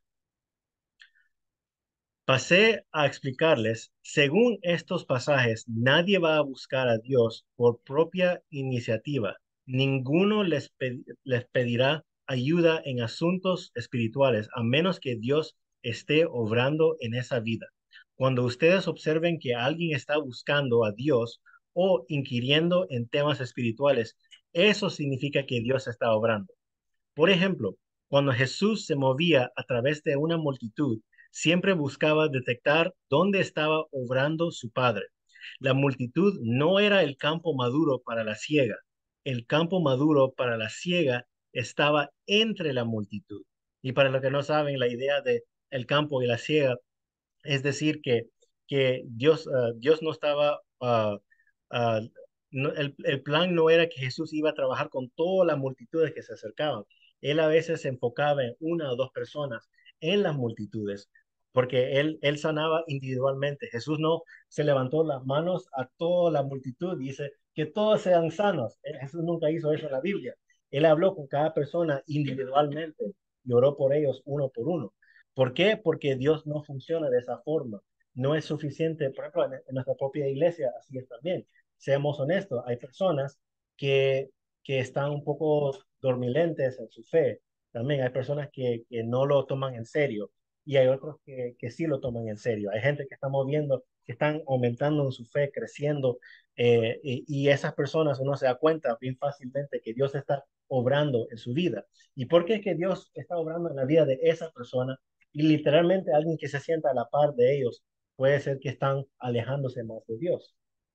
Pasé a explicarles, según estos pasajes, nadie va a buscar a Dios por propia iniciativa. Ninguno les, pe- les pedirá ayuda en asuntos espirituales, a menos que Dios esté obrando en esa vida. Cuando ustedes observen que alguien está buscando a Dios o inquiriendo en temas espirituales, eso significa que Dios está obrando. Por ejemplo, cuando Jesús se movía a través de una multitud, siempre buscaba detectar dónde estaba obrando su Padre. La multitud no era el campo maduro para la siega. El campo maduro para la siega estaba entre la multitud. Y para los que no saben, la idea de el campo y la siega es decir, que, que Dios, uh, Dios no estaba, uh, uh, no, el, el, plan no era que Jesús iba a trabajar con todas las multitudes que se acercaban. Él a veces se enfocaba en una o dos personas en las multitudes, porque él, él sanaba individualmente. Jesús no se levantó las manos a toda la multitud y dice que todos sean sanos. Jesús nunca hizo eso en la Biblia. Él habló con cada persona individualmente y oró por ellos uno por uno. ¿Por qué? Porque Dios no funciona de esa forma. No es suficiente, por ejemplo, en, en nuestra propia iglesia, así es también. Seamos honestos, hay personas que, que están un poco dormilentes en su fe. También hay personas que, que no lo toman en serio y hay otros que, que sí lo toman en serio. Hay gente que estamos viendo que están aumentando en su fe, creciendo, eh, y, y esas personas uno se da cuenta bien fácilmente que Dios está obrando en su vida. ¿Y por qué es que Dios está obrando en la vida de esa persona? Y literalmente alguien que se sienta a la par de ellos puede ser que están alejándose más de Dios.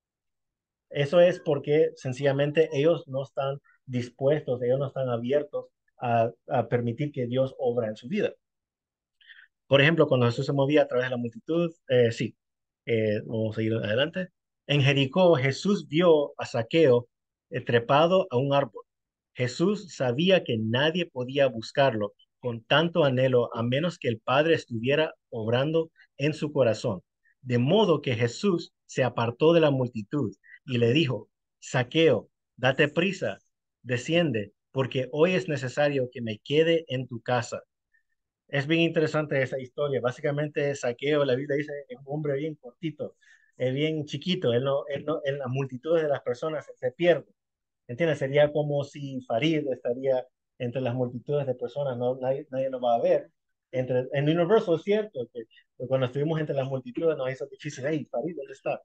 Eso es porque sencillamente ellos no están dispuestos, ellos no están abiertos a, a permitir que Dios obra en su vida. Por ejemplo, cuando Jesús se movía a través de la multitud, eh, sí, eh, vamos a ir adelante. En Jericó, Jesús vio a Zaqueo eh, trepado a un árbol. Jesús sabía que nadie podía buscarlo con tanto anhelo a menos que el Padre estuviera obrando en su corazón. De modo que Jesús se apartó de la multitud y le dijo, Zaqueo, date prisa, desciende, porque hoy es necesario que me quede en tu casa. Es bien interesante esa historia. Básicamente, Saqueo, la Biblia dice, es un hombre bien cortito, es bien chiquito. Él no, él no, en las multitudes de las personas se, se pierde. ¿Entiendes? Sería como si Farid estaría entre las multitudes de personas, no, nadie, nadie lo va a ver. Entre, en Universal es cierto que cuando estuvimos entre las multitudes nos hizo difícil. Hey, Farid, ¿dónde está?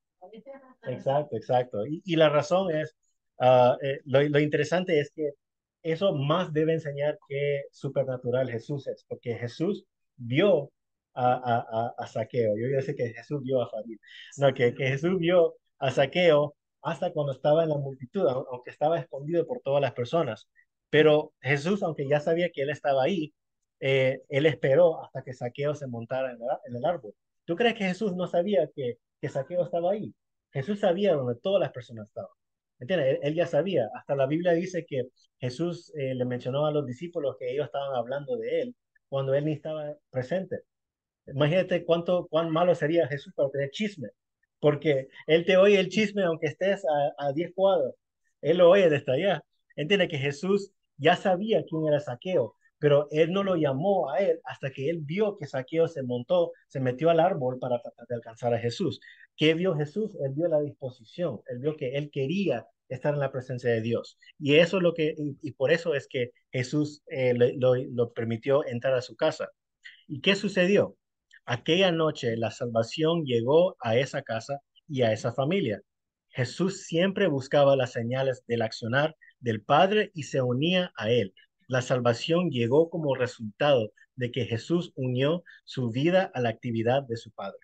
Exacto, exacto. Y, y la razón es, uh, eh, lo, lo interesante es que eso más debe enseñar qué supernatural Jesús es, porque Jesús vio a, a, a, a Zaqueo. Yo iba a decir que Jesús vio a Farid. No, que, que Jesús vio a Zaqueo hasta cuando estaba en la multitud, aunque estaba escondido por todas las personas. Pero Jesús, aunque ya sabía que él estaba ahí, eh, él esperó hasta que Zaqueo se montara en, la, en el árbol. ¿Tú crees que Jesús no sabía que, que Zaqueo estaba ahí? Jesús sabía dónde todas las personas estaban. ¿Entiendes? Él, él ya sabía. Hasta la Biblia dice que Jesús eh, le mencionó a los discípulos que ellos estaban hablando de él cuando él ni estaba presente. Imagínate cuánto, cuán malo sería Jesús para tener chisme, porque él te oye el chisme aunque estés a, a diez cuadros. Él lo oye desde allá. Entiende que Jesús ya sabía quién era Zaqueo, pero él no lo llamó a él hasta que él vio que Zaqueo se montó, se metió al árbol para tratar de alcanzar a Jesús. ¿Qué vio Jesús? Él vio la disposición, él vio que él quería estar en la presencia de Dios. Y eso es lo que, y, y por eso es que Jesús eh, lo, lo, lo permitió entrar a su casa. ¿Y qué sucedió? Aquella noche la salvación llegó a esa casa y a esa familia. Jesús siempre buscaba las señales del accionar del Padre y se unía a él. La salvación llegó como resultado de que Jesús unió su vida a la actividad de su Padre.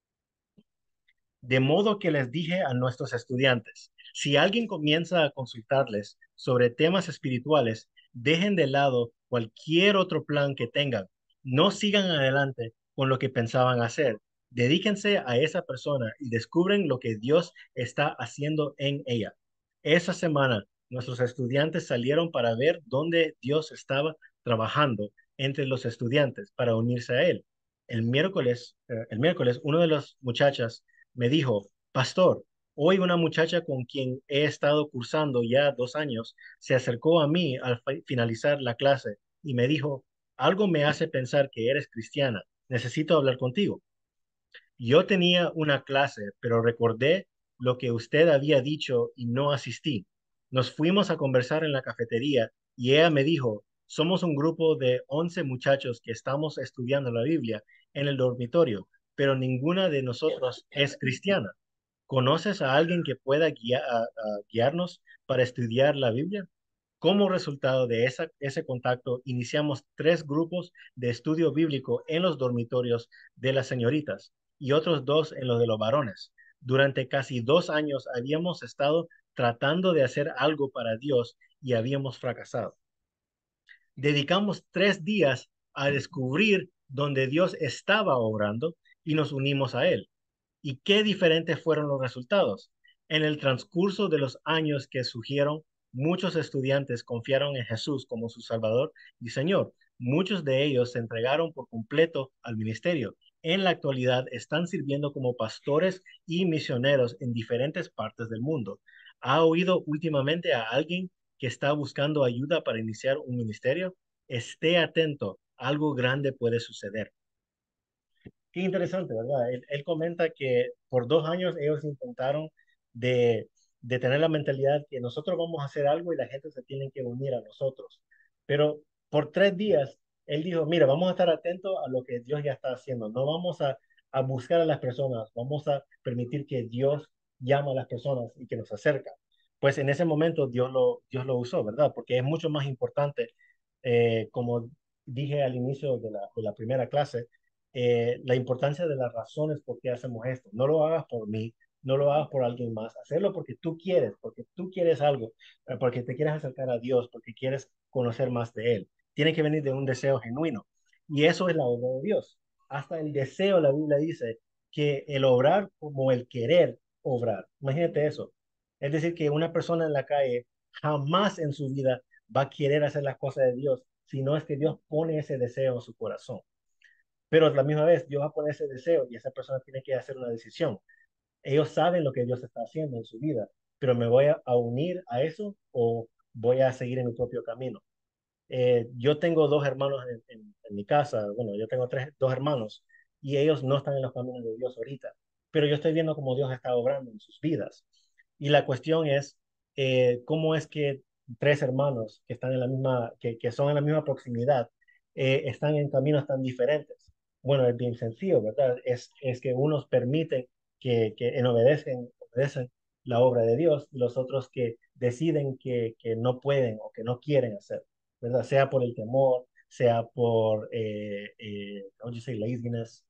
De modo que les dije a nuestros estudiantes, si alguien comienza a consultarles sobre temas espirituales, dejen de lado cualquier otro plan que tengan. No sigan adelante con lo que pensaban hacer. Dedíquense a esa persona y descubren lo que Dios está haciendo en ella. Esa semana, nuestros estudiantes salieron para ver dónde Dios estaba trabajando entre los estudiantes para unirse a él. El miércoles, eh, el miércoles, uno de los muchachas me dijo, Pastor, hoy una muchacha con quien he estado cursando ya dos años se acercó a mí al finalizar la clase y me dijo, algo me hace pensar que eres cristiana, necesito hablar contigo. Yo tenía una clase, pero recordé lo que usted había dicho y no asistí. Nos fuimos a conversar en la cafetería y ella me dijo, somos un grupo de once muchachos que estamos estudiando la Biblia en el dormitorio, pero ninguna de nosotros es cristiana. ¿Conoces a alguien que pueda guia- a- a guiarnos para estudiar la Biblia? Como resultado de esa, ese contacto, iniciamos tres grupos de estudio bíblico en los dormitorios de las señoritas y otros dos en los de los varones. Durante casi dos años habíamos estado tratando de hacer algo para Dios y habíamos fracasado. Dedicamos tres días a descubrir dónde Dios estaba obrando y nos unimos a Él. ¿Y qué diferentes fueron los resultados? En el transcurso de los años que surgieron, muchos estudiantes confiaron en Jesús como su Salvador y Señor. Muchos de ellos se entregaron por completo al ministerio. En la actualidad están sirviendo como pastores y misioneros en diferentes partes del mundo. ¿Ha oído últimamente a alguien que está buscando ayuda para iniciar un ministerio? Esté atento, algo grande puede suceder. Qué interesante, ¿verdad? Él, él comenta que por dos años ellos intentaron de, de tener la mentalidad que nosotros vamos a hacer algo y la gente se tiene que unir a nosotros. Pero por tres días, él dijo, mira, vamos a estar atentos a lo que Dios ya está haciendo. No vamos a, a buscar a las personas, vamos a permitir que Dios llame a las personas y que nos acerca. Pues en ese momento Dios lo, Dios lo usó, ¿verdad? Porque es mucho más importante, eh, como dije al inicio de la, de la primera clase, eh, la importancia de las razones por qué hacemos esto. No lo hagas por mí, no lo hagas por alguien más. Hacerlo porque tú quieres, porque tú quieres algo, eh, porque te quieres acercar a Dios, porque quieres conocer más de Él. Tiene que venir de un deseo genuino. Y eso es la obra de Dios. Hasta el deseo, la Biblia dice que el obrar como el querer obrar. Imagínate eso. Es decir, que una persona en la calle jamás en su vida va a querer hacer las cosas de Dios, si no es que Dios pone ese deseo en su corazón. Pero a la misma vez, Dios va a poner ese deseo y esa persona tiene que hacer una decisión. Ellos saben lo que Dios está haciendo en su vida, pero ¿me voy a, a unir a eso o voy a seguir en mi propio camino? Eh, yo tengo dos hermanos en, en- en mi casa, bueno, yo tengo tres, dos hermanos y ellos no están en los caminos de Dios ahorita, pero yo estoy viendo cómo Dios está obrando en sus vidas. Y la cuestión es, eh, ¿cómo es que tres hermanos que están en la misma, que, que son en la misma proximidad, eh, están en caminos tan diferentes? Bueno, es bien sencillo, ¿verdad? Es, es que unos permiten que, que en obedecen, obedecen la obra de Dios y los otros que deciden que, que no pueden o que no quieren hacer, ¿verdad? Sea por el temor, sea por, eh, eh, how do you say, laziness,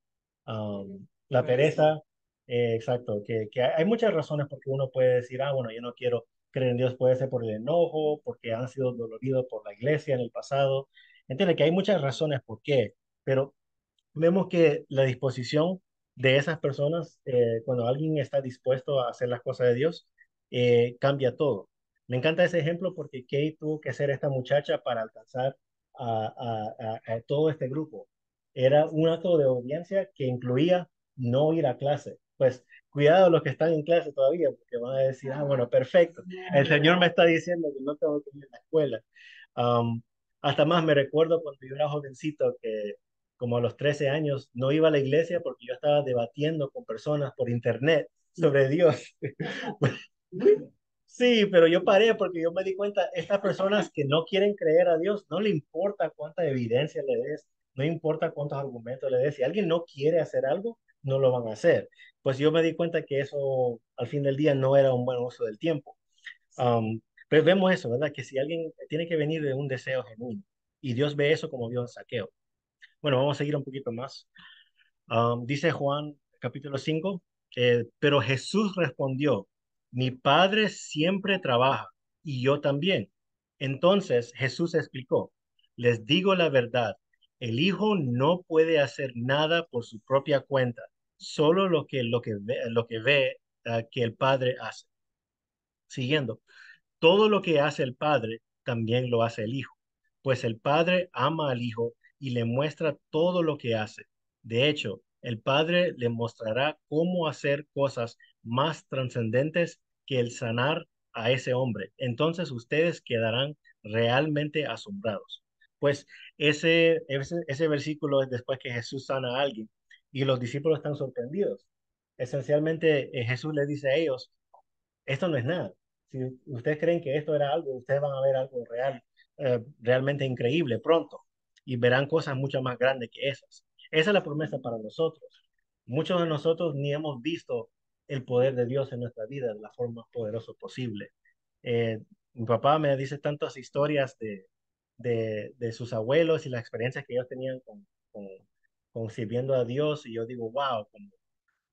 um, la pereza, eh, exacto, que, que hay muchas razones por qué uno puede decir, ah, bueno, yo no quiero creer en Dios, puede ser por el enojo, porque han sido doloridos por la iglesia en el pasado, entiende que hay muchas razones por qué, pero vemos que la disposición de esas personas, eh, cuando alguien está dispuesto a hacer las cosas de Dios, eh, cambia todo. Me encanta ese ejemplo porque Kate tuvo que ser esta muchacha para alcanzar a, a- a- a todo este grupo. Era un acto de obediencia que incluía no ir a clase. Pues cuidado los que están en clase todavía, porque van a decir, ah, bueno, perfecto. El Señor me está diciendo que no tengo que ir a la escuela. Um, Hasta más me recuerdo cuando yo era jovencito que como a los trece años, no iba a la iglesia porque yo estaba debatiendo con personas por internet sobre Dios. Sí, pero yo paré porque yo me di cuenta, estas personas que no quieren creer a Dios, no le importa cuánta evidencia le des, no importa cuántos argumentos le des, si alguien no quiere hacer algo, no lo van a hacer. Pues yo me di cuenta que eso al fin del día no era un buen uso del tiempo. Um, pero vemos eso, ¿verdad? Que si alguien tiene que venir de un deseo genuino y Dios ve eso como vio en Saqueo. Bueno, vamos a seguir un poquito más. Um, dice Juan capítulo cinco, eh, pero Jesús respondió, mi Padre siempre trabaja y yo también. Entonces Jesús explicó, les digo la verdad, el Hijo no puede hacer nada por su propia cuenta, solo lo que, lo que ve, lo que ve uh, que el Padre hace. Siguiendo, todo lo que hace el Padre, también lo hace el Hijo, pues el Padre ama al Hijo y le muestra todo lo que hace. De hecho, el Padre le mostrará cómo hacer cosas más trascendentes que el sanar a ese hombre. Entonces ustedes quedarán realmente asombrados. Pues ese, ese, ese versículo es después que Jesús sana a alguien y los discípulos están sorprendidos. Esencialmente, eh, Jesús le dice a ellos, esto no es nada. Si ustedes creen que esto era algo, ustedes van a ver algo real, eh, realmente increíble pronto y verán cosas mucho más grandes que esas. Esa es la promesa para nosotros. Muchos de nosotros ni hemos visto el poder de Dios en nuestra vida de la forma más poderosa posible. Eh, Mi papá me dice tantas historias de, de, de sus abuelos y las experiencias que ellos tenían con, con, con sirviendo a Dios y yo digo, wow,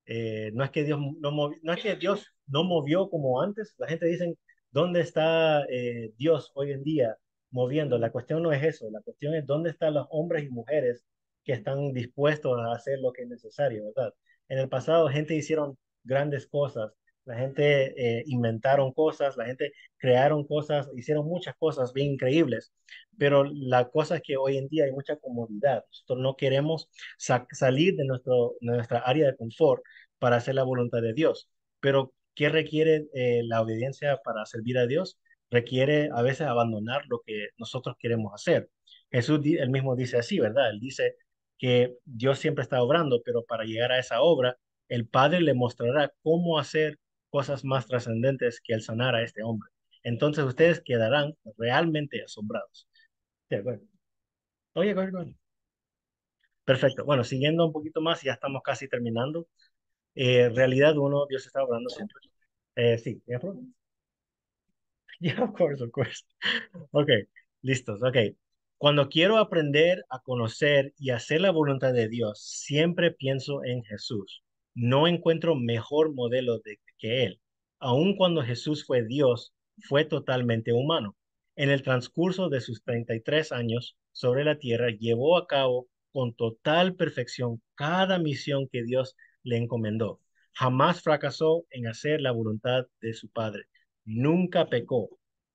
Eh, no es que Dios no movió, no es que Dios no movió como antes. La gente dice, ¿dónde está eh, Dios hoy en día moviendo? La cuestión no es eso. La cuestión es dónde están los hombres y mujeres que están dispuestos a hacer lo que es necesario, ¿verdad? En el pasado, gente hicieron grandes cosas. La gente eh, inventaron cosas, la gente crearon cosas, hicieron muchas cosas bien increíbles. Pero la cosa es que hoy en día hay mucha comodidad. Nosotros no queremos sa- salir de, nuestro, de nuestra área de confort para hacer la voluntad de Dios. Pero, ¿qué requiere eh, la obediencia para servir a Dios? Requiere a veces abandonar lo que nosotros queremos hacer. Jesús di- él mismo dice así, ¿verdad? Él dice que Dios siempre está obrando, pero para llegar a esa obra, el Padre le mostrará cómo hacer cosas más trascendentes que el sanar a este hombre. Entonces ustedes quedarán realmente asombrados. Sí, bueno. Oye, go ahead, go ahead. Perfecto. Bueno, siguiendo un poquito más, ya estamos casi terminando. Eh, realidad uno, Dios está obrando siempre. Eh, sí, ¿ya probó? Yeah, of course, of course. Ok, listos, ok. Cuando quiero aprender a conocer y hacer la voluntad de Dios, siempre pienso en Jesús. No encuentro mejor modelo de, que Él. Aun cuando Jesús fue Dios, fue totalmente humano. En el transcurso de sus treinta y tres años sobre la tierra, llevó a cabo con total perfección cada misión que Dios le encomendó. Jamás fracasó en hacer la voluntad de su Padre. Nunca pecó.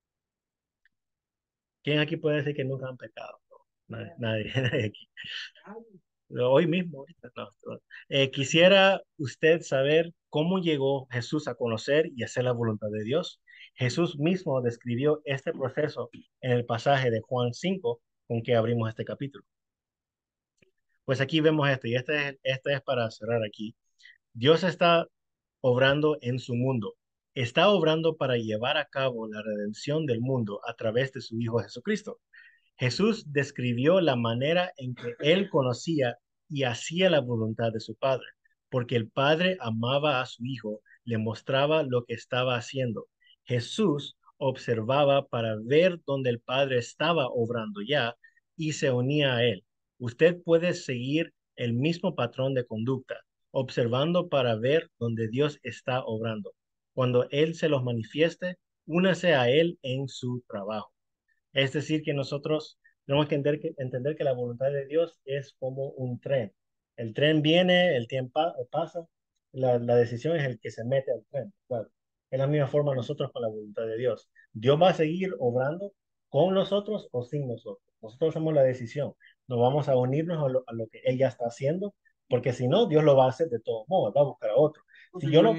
¿Quién aquí puede decir que nunca han pecado? No, nadie, nadie, nadie aquí. Hoy mismo, ahorita, no. no. Eh, quisiera usted saber cómo llegó Jesús a conocer y hacer la voluntad de Dios. Jesús mismo describió este proceso en el pasaje de Juan cinco con que abrimos este capítulo. Pues aquí vemos esto, y este es, este es para cerrar aquí. Dios está obrando en su mundo. Está obrando para llevar a cabo la redención del mundo a través de su Hijo Jesucristo. Jesús describió la manera en que él conocía y hacía la voluntad de su Padre, porque el Padre amaba a su Hijo, le mostraba lo que estaba haciendo. Jesús observaba para ver dónde el Padre estaba obrando ya y se unía a él. Usted puede seguir el mismo patrón de conducta, observando para ver dónde Dios está obrando. Cuando Él se los manifieste, únase a Él en su trabajo. Es decir, que nosotros tenemos que entender que, entender que la voluntad de Dios es como un tren. El tren viene, el tiempo pasa, la, la decisión es el que se mete al tren. Claro. Es la misma forma nosotros con la voluntad de Dios. Dios va a seguir obrando con nosotros o sin nosotros. Nosotros hacemos la decisión. Nos vamos a unirnos a lo, a lo que Él ya está haciendo, porque si no, Dios lo va a hacer de todos modos, va a buscar a otro. Si yo no,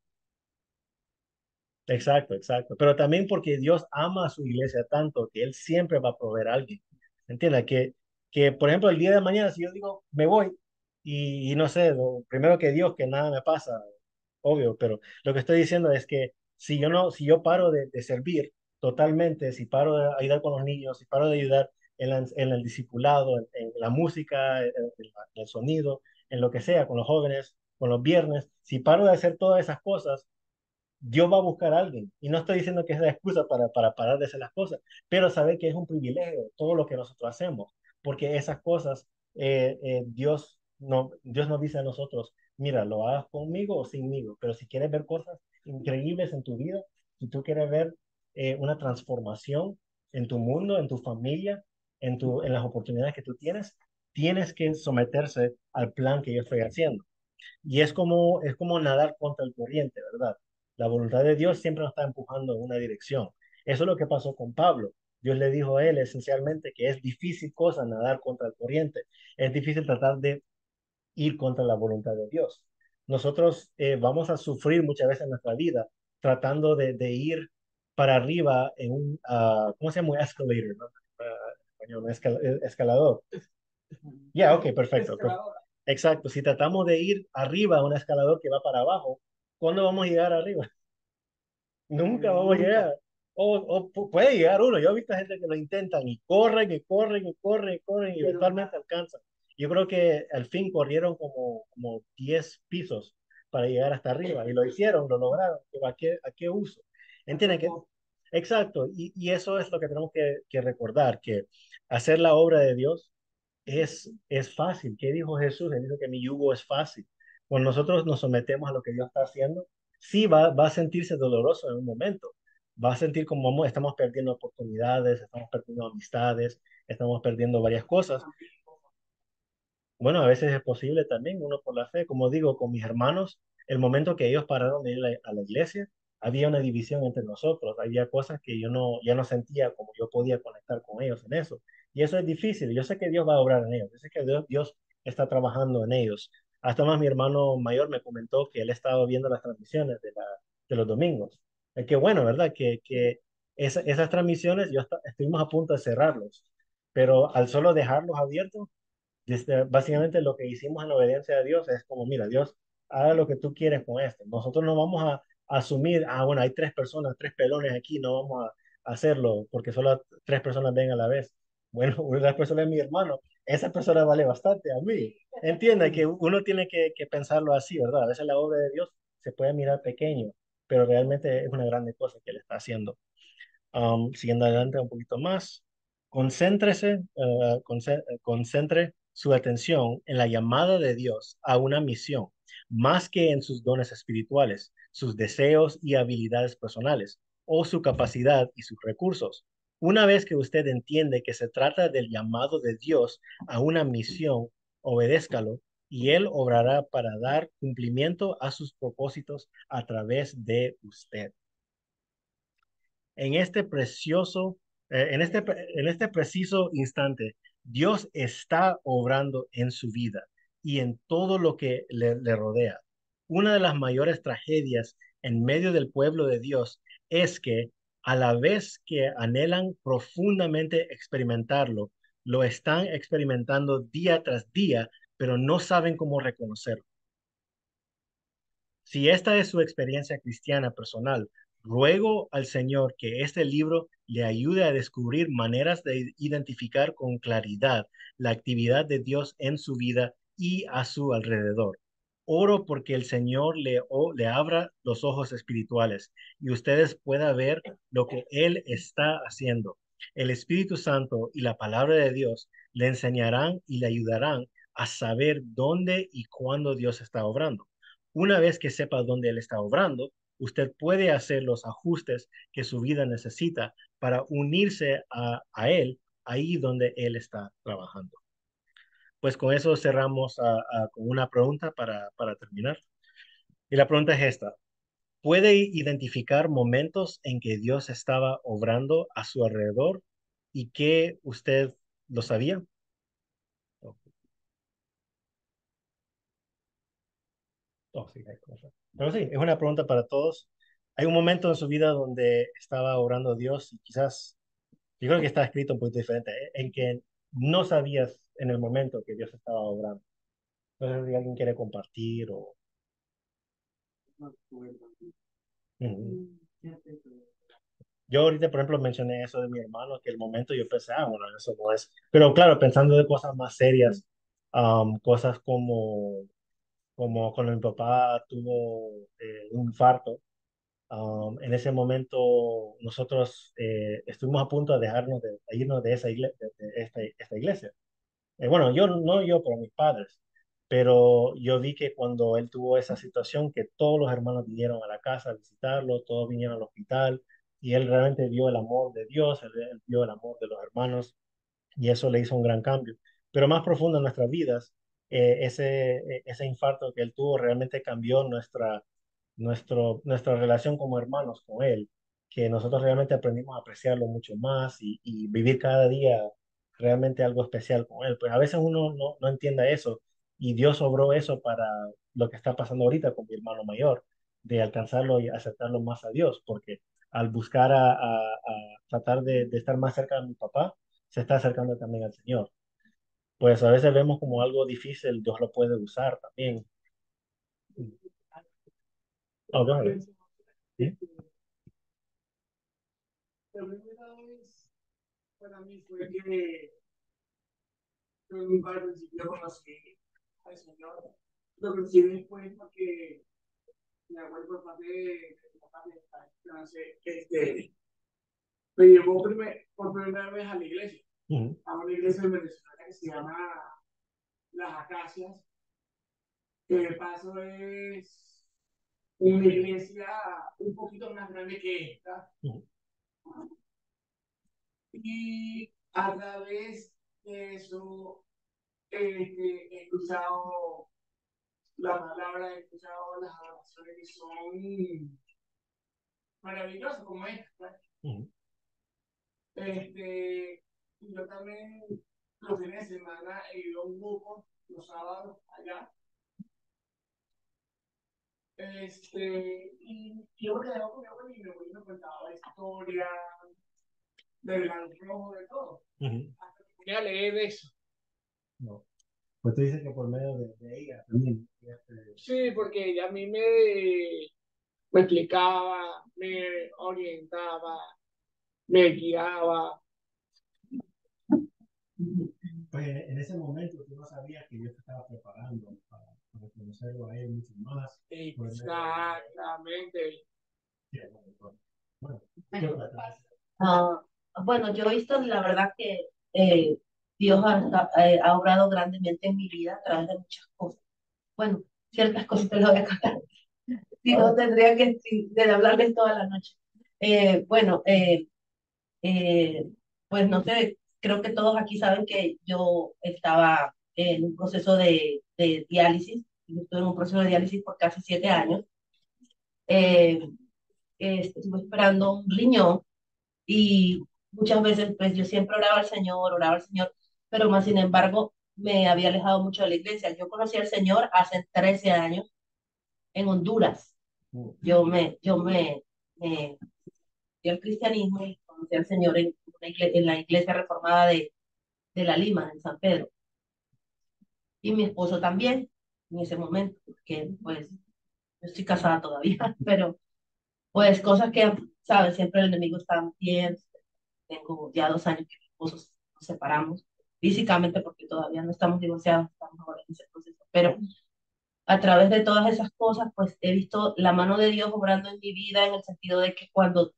exacto, exacto. Pero también porque Dios ama a su iglesia tanto que Él siempre va a proveer a alguien. ¿Entiendes? Que, que, por ejemplo, el día de mañana, si yo digo, me voy y, y no sé, lo primero que Dios, que nada me pasa, obvio, pero lo que estoy diciendo es que si yo no, si yo paro de, de servir totalmente, si paro de ayudar con los niños, si paro de ayudar en, la- en el discipulado, en, en la música, en, en la- en el sonido, en lo que sea, con los jóvenes, con los viernes, si paro de hacer todas esas cosas, Dios va a buscar a alguien. Y no estoy diciendo que es la excusa para, para parar de hacer las cosas, pero saber que es un privilegio todo lo que nosotros hacemos, porque esas cosas, eh, eh, Dios, no, Dios nos dice a nosotros, mira, lo hagas conmigo o sinmigo, pero si quieres ver cosas increíbles en tu vida, si tú quieres ver eh, una transformación en tu mundo, en tu familia, en, tu, en las oportunidades que tú tienes, tienes que someterse al plan que yo estoy haciendo. Y es como, es como nadar contra el corriente, ¿verdad? La voluntad de Dios siempre nos está empujando en una dirección. Eso es lo que pasó con Pablo. Dios le dijo a él esencialmente que es difícil cosa nadar contra el corriente. Es difícil tratar de ir contra la voluntad de Dios. Nosotros eh, vamos a sufrir muchas veces en nuestra vida tratando de, de ir para arriba en un, uh, ¿cómo se llama? Un escalator, ¿no? Uh, un escal escalador. Ya, ok, perfecto. per- Exacto. Si tratamos de ir arriba a un escalador que va para abajo, ¿cuándo vamos a llegar arriba? Nunca vamos a llegar. O, o pu- puede llegar uno. Yo he visto gente que lo intentan y corren y corren y corren y corren y eventualmente alcanzan. Yo creo que al fin corrieron como, como diez pisos para llegar hasta arriba y lo hicieron, lo lograron. Pero ¿a qué, a qué uso? ¿Entienden que? Exacto. Y, y eso es lo que tenemos que, que recordar, que hacer la obra de Dios es, es fácil. ¿Qué dijo Jesús? Él dijo que mi yugo es fácil. Cuando nosotros nos sometemos a lo que Dios está haciendo, sí va, va a sentirse doloroso en un momento. Va a sentir como mo- estamos perdiendo oportunidades, estamos perdiendo amistades, estamos perdiendo varias cosas. Bueno, a veces es posible también, uno por la fe, como digo, con mis hermanos, el momento que ellos pararon de ir a la iglesia, había una división entre nosotros, había cosas que yo no, ya no sentía como yo podía conectar con ellos en eso. Y eso es difícil, yo sé que Dios va a obrar en ellos, yo sé que Dios, Dios está trabajando en ellos. Hasta más mi hermano mayor me comentó que él estaba viendo las transmisiones de, la, de los domingos. Es que bueno, ¿verdad? Que, que esa- esas transmisiones, yo hasta- estuvimos a punto de cerrarlos, pero al solo dejarlos abiertos, este, básicamente lo que hicimos en obediencia a Dios es como, mira, Dios, haga lo que tú quieres con esto. Nosotros no vamos a, a asumir, ah, bueno, hay tres personas, tres pelones aquí, no vamos a, a hacerlo porque solo tres personas ven a la vez. Bueno, una de las personas es mi hermano, esa persona vale bastante a mí. Entienda que uno tiene que, que pensarlo así, ¿verdad? A veces la obra de Dios se puede mirar pequeño, pero realmente es una grande cosa que Él está haciendo. Um, siguiendo adelante un poquito más, concéntrese, eh, conce- eh, concentre su atención en la llamada de Dios a una misión, más que en sus dones espirituales, sus deseos y habilidades personales, o su capacidad y sus recursos. Una vez que usted entiende que se trata del llamado de Dios a una misión, obedézcalo y Él obrará para dar cumplimiento a sus propósitos a través de usted en este precioso, eh, en este, pre- en este preciso instante, Dios está obrando en su vida y en todo lo que le, le rodea. Una de las mayores tragedias en medio del pueblo de Dios es que a la vez que anhelan profundamente experimentarlo, lo están experimentando día tras día, pero no saben cómo reconocerlo. Si esta es su experiencia cristiana personal, ruego al Señor que este libro le ayude a descubrir maneras de identificar con claridad la actividad de Dios en su vida y a su alrededor. Oro porque el Señor le, o- le abra los ojos espirituales y ustedes puedan ver lo que Él está haciendo. El Espíritu Santo y la palabra de Dios le enseñarán y le ayudarán a saber dónde y cuándo Dios está obrando. Una vez que sepa dónde Él está obrando, usted puede hacer los ajustes que su vida necesita para unirse a, a Él ahí donde Él está trabajando. Pues con eso cerramos a- a- con una pregunta para, para terminar. Y la pregunta es esta. ¿Puede identificar momentos en que Dios estaba obrando a su alrededor y que usted lo sabía? Oh, oh, sí, hay cosas. Pero sí, es una pregunta para todos. ¿Hay un momento en su vida donde estaba obrando Dios y quizás, yo creo que está escrito un poquito diferente, ¿eh? En que no sabías en el momento que Dios estaba obrando? No sé si alguien quiere compartir o... Ujú. Yo ahorita, por ejemplo, mencioné eso de mi hermano, que el momento yo pensé, ah, bueno, eso no es. Pero claro, pensando de cosas más serias, um, cosas como, como cuando mi papá tuvo eh, un infarto, um, en ese momento nosotros eh, estuvimos a punto de dejarnos de, de irnos de esa iglesia, de, de esta, esta iglesia. Eh, bueno, yo no yo, pero mis padres. Pero yo vi que cuando él tuvo esa situación, que todos los hermanos vinieron a la casa a visitarlo, todos vinieron al hospital, y él realmente vio el amor de Dios, él, él vio el amor de los hermanos, y eso le hizo un gran cambio. Pero más profundo en nuestras vidas, eh, ese, eh, ese infarto que él tuvo realmente cambió nuestra, nuestro, nuestra relación como hermanos con él, que nosotros realmente aprendimos a apreciarlo mucho más y, y vivir cada día realmente algo especial con él. Pues a veces uno no, no entiende eso y Dios obró eso para lo que está pasando ahorita con mi hermano mayor, de alcanzarlo y aceptarlo más a Dios, porque al buscar a, a- a tratar de, de estar más cerca de mi papá, se está acercando también al Señor. Pues a veces vemos como algo difícil, Dios lo puede usar también. Oh, go ahead. ¿Sí? La primera vez para mí fue que yo nunca al principio conocí al Señor. Lo conocí después porque mi abuelo por parte de mi papá de entonces, este, me llevó primer, por primera vez a la iglesia, uh-huh, a una iglesia venezolana que se llama Las Acacias, que de paso es una iglesia un poquito más grande que esta. Ujú. Y a través de eso este, he escuchado la palabra, he escuchado las oraciones que son maravillosas como esta, pues. Ujú. Este, yo también los fines de semana he ido a un grupo los sábados allá. Este, y yo me quedaba con mi abuelo y mi abuelo me contaba la historia del Gran Rojo, de todo. Ujú. Hasta que voy a leer de eso. No. Pues tú dices que por medio de, de ella también. ella te- Sí, porque ella a mí me, me explicaba, me orientaba, me guiaba. Pues en ese momento tú no sabías que yo te estaba preparando para, para conocerlo a él mucho más. Por medio de... Exactamente. Sí, bueno, bueno. Bueno, ¿qué otra cosa? Ah, bueno, yo he visto, la verdad, que eh, Dios ha, ha- eh, ha obrado grandemente en mi vida a través de muchas cosas. Bueno, ciertas cosas te las voy a contar. Si no, tendría que sí, de hablarles toda la noche. Eh, bueno, eh, eh, pues no sé, creo que todos aquí saben que yo estaba en un proceso de, de diálisis. Yo estuve en un proceso de diálisis por casi siete años. Eh, eh, Estuve esperando un riñón y muchas veces pues yo siempre oraba al Señor, oraba al Señor, pero más sin embargo me había alejado mucho de la iglesia. Yo conocí al Señor hace trece años en Honduras. Mm. Yo me, yo me, me fui al cristianismo y conocí al Señor en, una igle- en la iglesia reformada de, de La Lima, en San Pedro. Y mi esposo también, en ese momento, porque pues yo estoy casada todavía, pero pues cosas que, sabes, siempre el enemigo está bien. Tengo ya dos años que mi esposo nos separamos físicamente porque todavía no estamos divorciados, estamos ahora en ese proceso. Pero a través de todas esas cosas, pues he visto la mano de Dios obrando en mi vida en el sentido de que cuando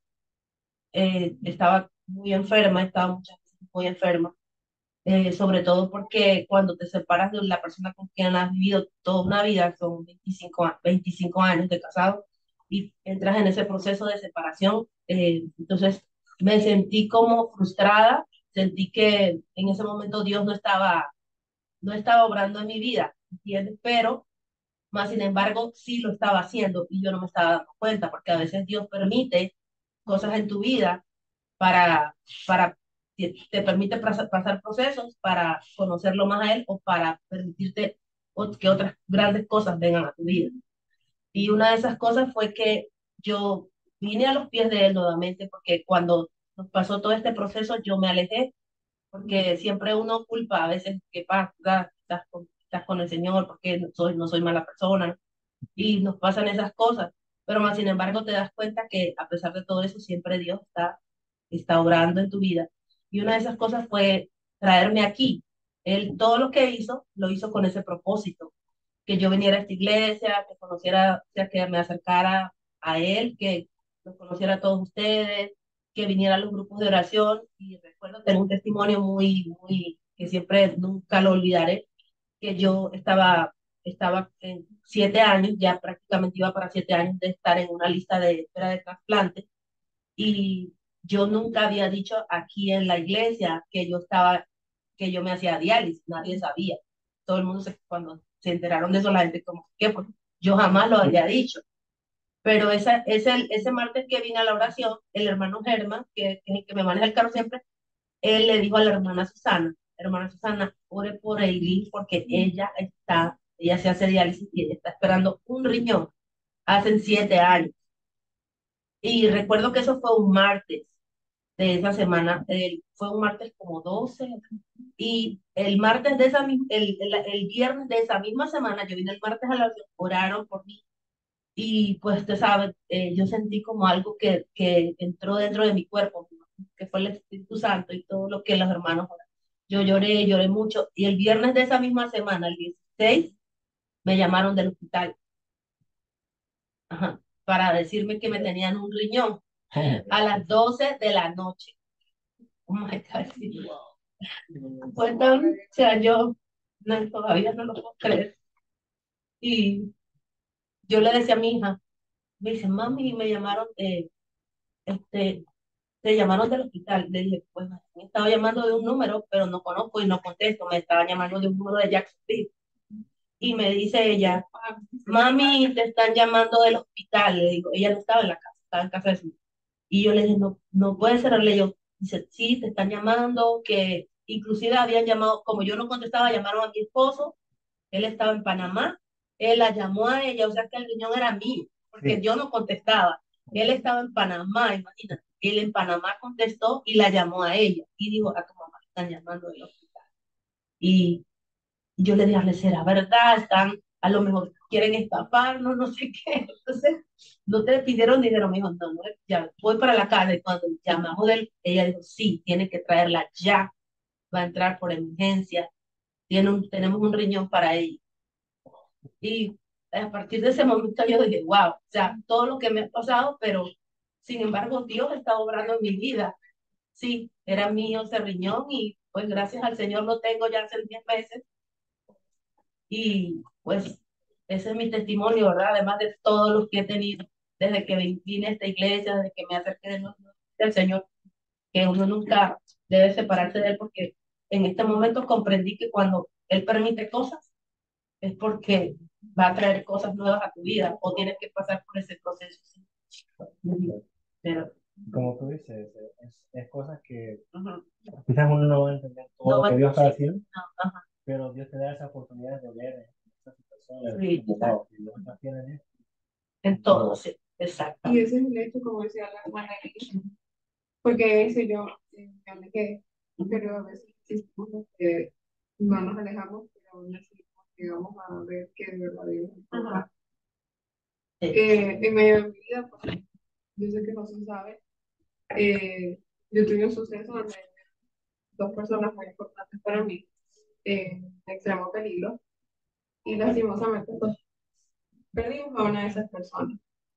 eh, estaba muy enferma, estaba muchas veces muy enferma, eh, sobre todo porque cuando te separas de la persona con quien has vivido toda una vida, son veinticinco, a- veinticinco años de casado, y entras en ese proceso de separación, eh, entonces me sentí como frustrada, sentí que en ese momento Dios no estaba, no estaba obrando en mi vida, ¿entiendes? Pero, más sin embargo, sí lo estaba haciendo y yo no me estaba dando cuenta, porque a veces Dios permite cosas en tu vida para, para te, te permite pasar, pasar procesos para conocerlo más a él o para permitirte ot- que otras grandes cosas vengan a tu vida. Y una de esas cosas fue que yo vine a los pies de él nuevamente porque cuando nos pasó todo este proceso yo me alejé porque siempre uno culpa a veces que pasa, estás con, estás con el Señor porque no soy, no soy mala persona, ¿no? Y nos pasan esas cosas, pero más sin embargo te das cuenta que a pesar de todo eso, siempre Dios está, está obrando en tu vida. Y una de esas cosas fue traerme aquí. Él todo lo que hizo, lo hizo con ese propósito, que yo viniera a esta iglesia, que conociera, o sea, que me acercara a Él, que los conociera a todos ustedes, que viniera a los grupos de oración. Y recuerdo tener un testimonio muy, muy, que siempre nunca lo olvidaré, que yo estaba, estaba en siete años, ya prácticamente iba para siete años de estar en una lista de espera de trasplante y yo nunca había dicho aquí en la iglesia que yo estaba, que yo me hacía diálisis, nadie sabía. Todo el mundo se, cuando se enteraron de eso, la gente como, ¿qué? Porque yo jamás lo había dicho. Pero esa, ese, ese martes que vine a la oración, el hermano Germán, que, que es el que me maneja el carro siempre, él le dijo a la hermana Susana, hermana Susana, ore por Eileen porque ella está, ella se hace diálisis y ella está esperando un riñón hace siete años. Y recuerdo que eso fue un martes de esa semana, el- fue un martes como doce y el martes de esa misma, el, el, el viernes de esa misma semana, yo vine el martes a la oración, oraron por mí y pues usted sabe, eh, yo sentí como algo que, que entró dentro de mi cuerpo, que fue el Espíritu Santo y todo lo que los hermanos oraron. Yo lloré, lloré mucho y el viernes de esa misma semana, el dieciséis, me llamaron del hospital, ajá, para decirme que me tenían un riñón a las doce de la noche. Oh my God, sí. Fue tan, o sea, yo no, todavía no lo puedo creer. Y yo le decía a mi hija, me dice, mami, me llamaron, eh, este, te llamaron del hospital. Le dije, pues me estaba llamando de un número, pero no conozco y no contesto. Me estaba llamando de un número de Jacksonville. Y me dice ella, mami, te están llamando del hospital. Le digo, ella no estaba en la casa, estaba en casa de su. Y yo le dije, no, no puede ser. Le yo, dice, sí, te están llamando, que inclusive habían llamado, como yo no contestaba, llamaron a mi esposo, él estaba en Panamá, él la llamó a ella, o sea que el riñón era mío, porque Sí. yo no contestaba. Él estaba en Panamá, imagínate. Él en Panamá contestó y la llamó a ella y dijo, a tu mamá le están llamando del hospital. Y yo le dije, ¿será verdad? Están, a lo mejor quieren estafarnos, no sé qué. Entonces, no te pidieron dinero. Me dijo, no, no, ya voy para la casa. Y cuando llamamos de él, ella dijo, sí, tiene que traerla ya. Va a entrar por emergencia. Tiene un, tenemos un riñón para ella. Y a partir de ese momento yo dije, wow, o sea, todo lo que me ha pasado, pero sin embargo, Dios está obrando en mi vida. Sí, era mío ese riñón y pues gracias al Señor lo tengo ya hace diez meses. Y pues ese es mi testimonio, ¿verdad? Además de todos los que he tenido desde que vine a esta iglesia, desde que me acerqué de nuevo del Señor, que uno nunca debe separarse de Él porque en este momento comprendí que cuando Él permite cosas es porque va a traer cosas nuevas a tu vida o tienes que pasar por ese proceso. ¿Sí? Pero, Como tú dices, es, es cosas que uh-huh. quizás uno no va a entender todo No lo va que a Dios está entender. haciendo, No, ajá. pero Dios te da esa oportunidad de ver a esas situaciones Sí, como, wow, que Dios está haciendo en esto. en todo, sí, exacto. Y ese es el hecho, como decía la hermana, porque dice yo, eh, me alejé, pero a veces existimos que no nos alejamos, pero aún así llegamos a ver que de verdad Dios nos toca. Sí. Eh, en medio de mi vida, pues, yo sé que José sabe, eh, yo tuve un suceso donde dos personas muy importantes para mí, eh, de extremo peligro, y lastimosamente, pues, perdimos a una de esas personas.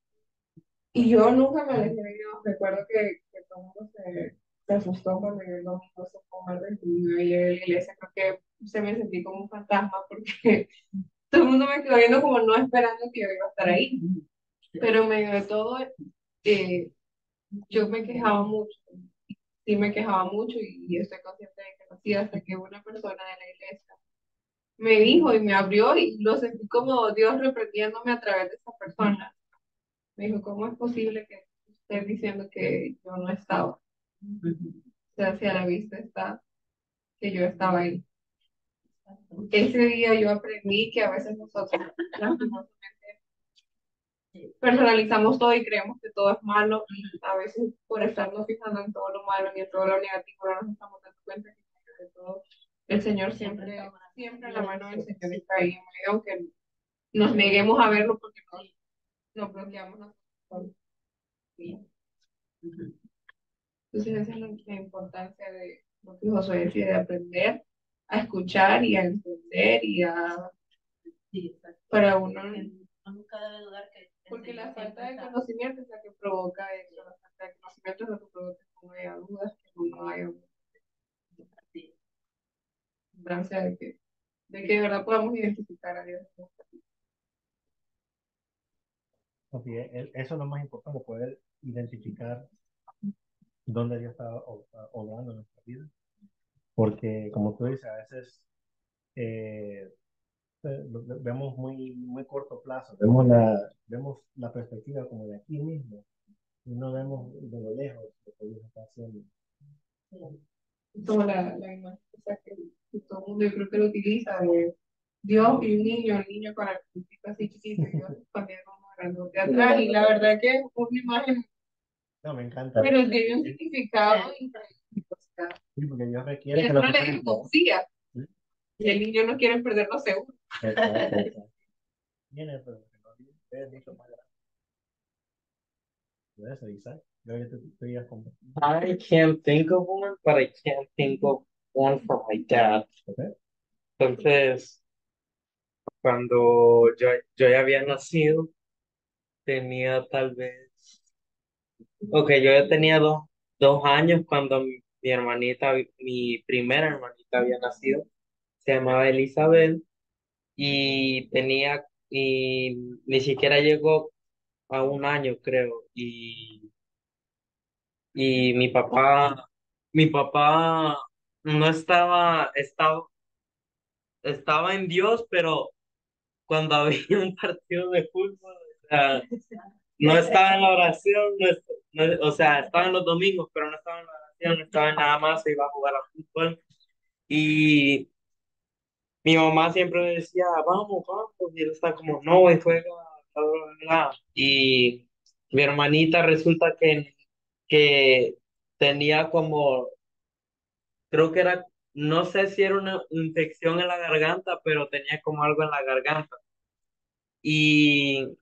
Y yo nunca me alejé de Dios. Recuerdo que, que todo el mundo se, se asustó cuando yo el domingo se fue a Argentina y en la iglesia. Creo que se me sentí como un fantasma porque todo el mundo me quedó viendo como no esperando que yo iba a estar ahí. Pero en medio de todo, eh, yo me quejaba mucho. Sí me quejaba mucho y, y estoy consciente de que lo hacía hasta que una persona de la iglesia me dijo y me abrió y lo sentí como Dios reprendiéndome a través de esa persona. Me dijo, ¿cómo es posible que estés diciendo que yo no estaba? O sea, si a la vista está que yo estaba ahí. Ese día yo aprendí que a veces nosotros lastimosamente personalizamos todo y creemos que todo es malo. Y a veces por estarnos fijando en todo lo malo y en todo lo negativo no nos estamos dando cuenta que de todo el Señor siempre, siempre la mano del Señor está ahí, aunque nos neguemos a verlo porque nos, nos bloqueamos nosotros. Entonces esa es la, la importancia de lo que Josué decía, de aprender a escuchar y a entender y a, Sí, para uno, uno nunca debe dudar que el porque la Señor falta siempre de está. conocimiento es la que provoca eso, la falta de conocimiento es lo que provoca que uno haya dudas, que uno haya Sí, ignorancia de que, de que de verdad podamos identificar a Dios. Así es, e- eso es lo más importante, poder identificar dónde Dios está o- obrando en nuestra vida. Porque, como tú dices, a veces eh, eh, lo- lo- vemos muy, muy corto plazo, vemos la, vemos la perspectiva como de aquí mismo y no vemos de lo lejos lo que Dios está haciendo. Toda la, la imagen esa que, que todo el mundo yo creo que lo utiliza de Dios y un niño, el niño con el puntito así chiquito y Dios también como grandote atrás y la verdad que es una imagen, No, me encanta. pero tiene un significado increíble. O sea, Sí, porque Dios y requiere que eso lo no le que confía. ¿sí? Y el niño no quiere perder lo seguro. Exacto, exacto. Viene, pero que no viene, es mucho más grande. De eso, Isaac. Yo ya te te ibas con. I can't think of one, but I can't think of one for my dad. Okay. Entonces, cuando yo, yo ya había nacido, tenía tal vez, ok, yo ya tenía dos, dos años cuando mi, mi hermanita, mi primera hermanita había nacido, se llamaba Elizabeth y tenía y ni siquiera llegó a un año, creo. Y, y mi papá, mi papá no estaba, estaba, estaba en Dios, pero cuando había un partido de fútbol, o sea, no estaba en la oración, no est- no- o sea, estaba en los domingos, pero no estaba en la oración, no estaba en nada más, se iba a jugar a fútbol. Y mi mamá siempre me decía, vamos, vamos, y él está como, no, y juega, bla, bla, bla. Y mi hermanita resulta que, que tenía como, creo que era, no sé si era una infección en la garganta, pero tenía como algo en la garganta. Y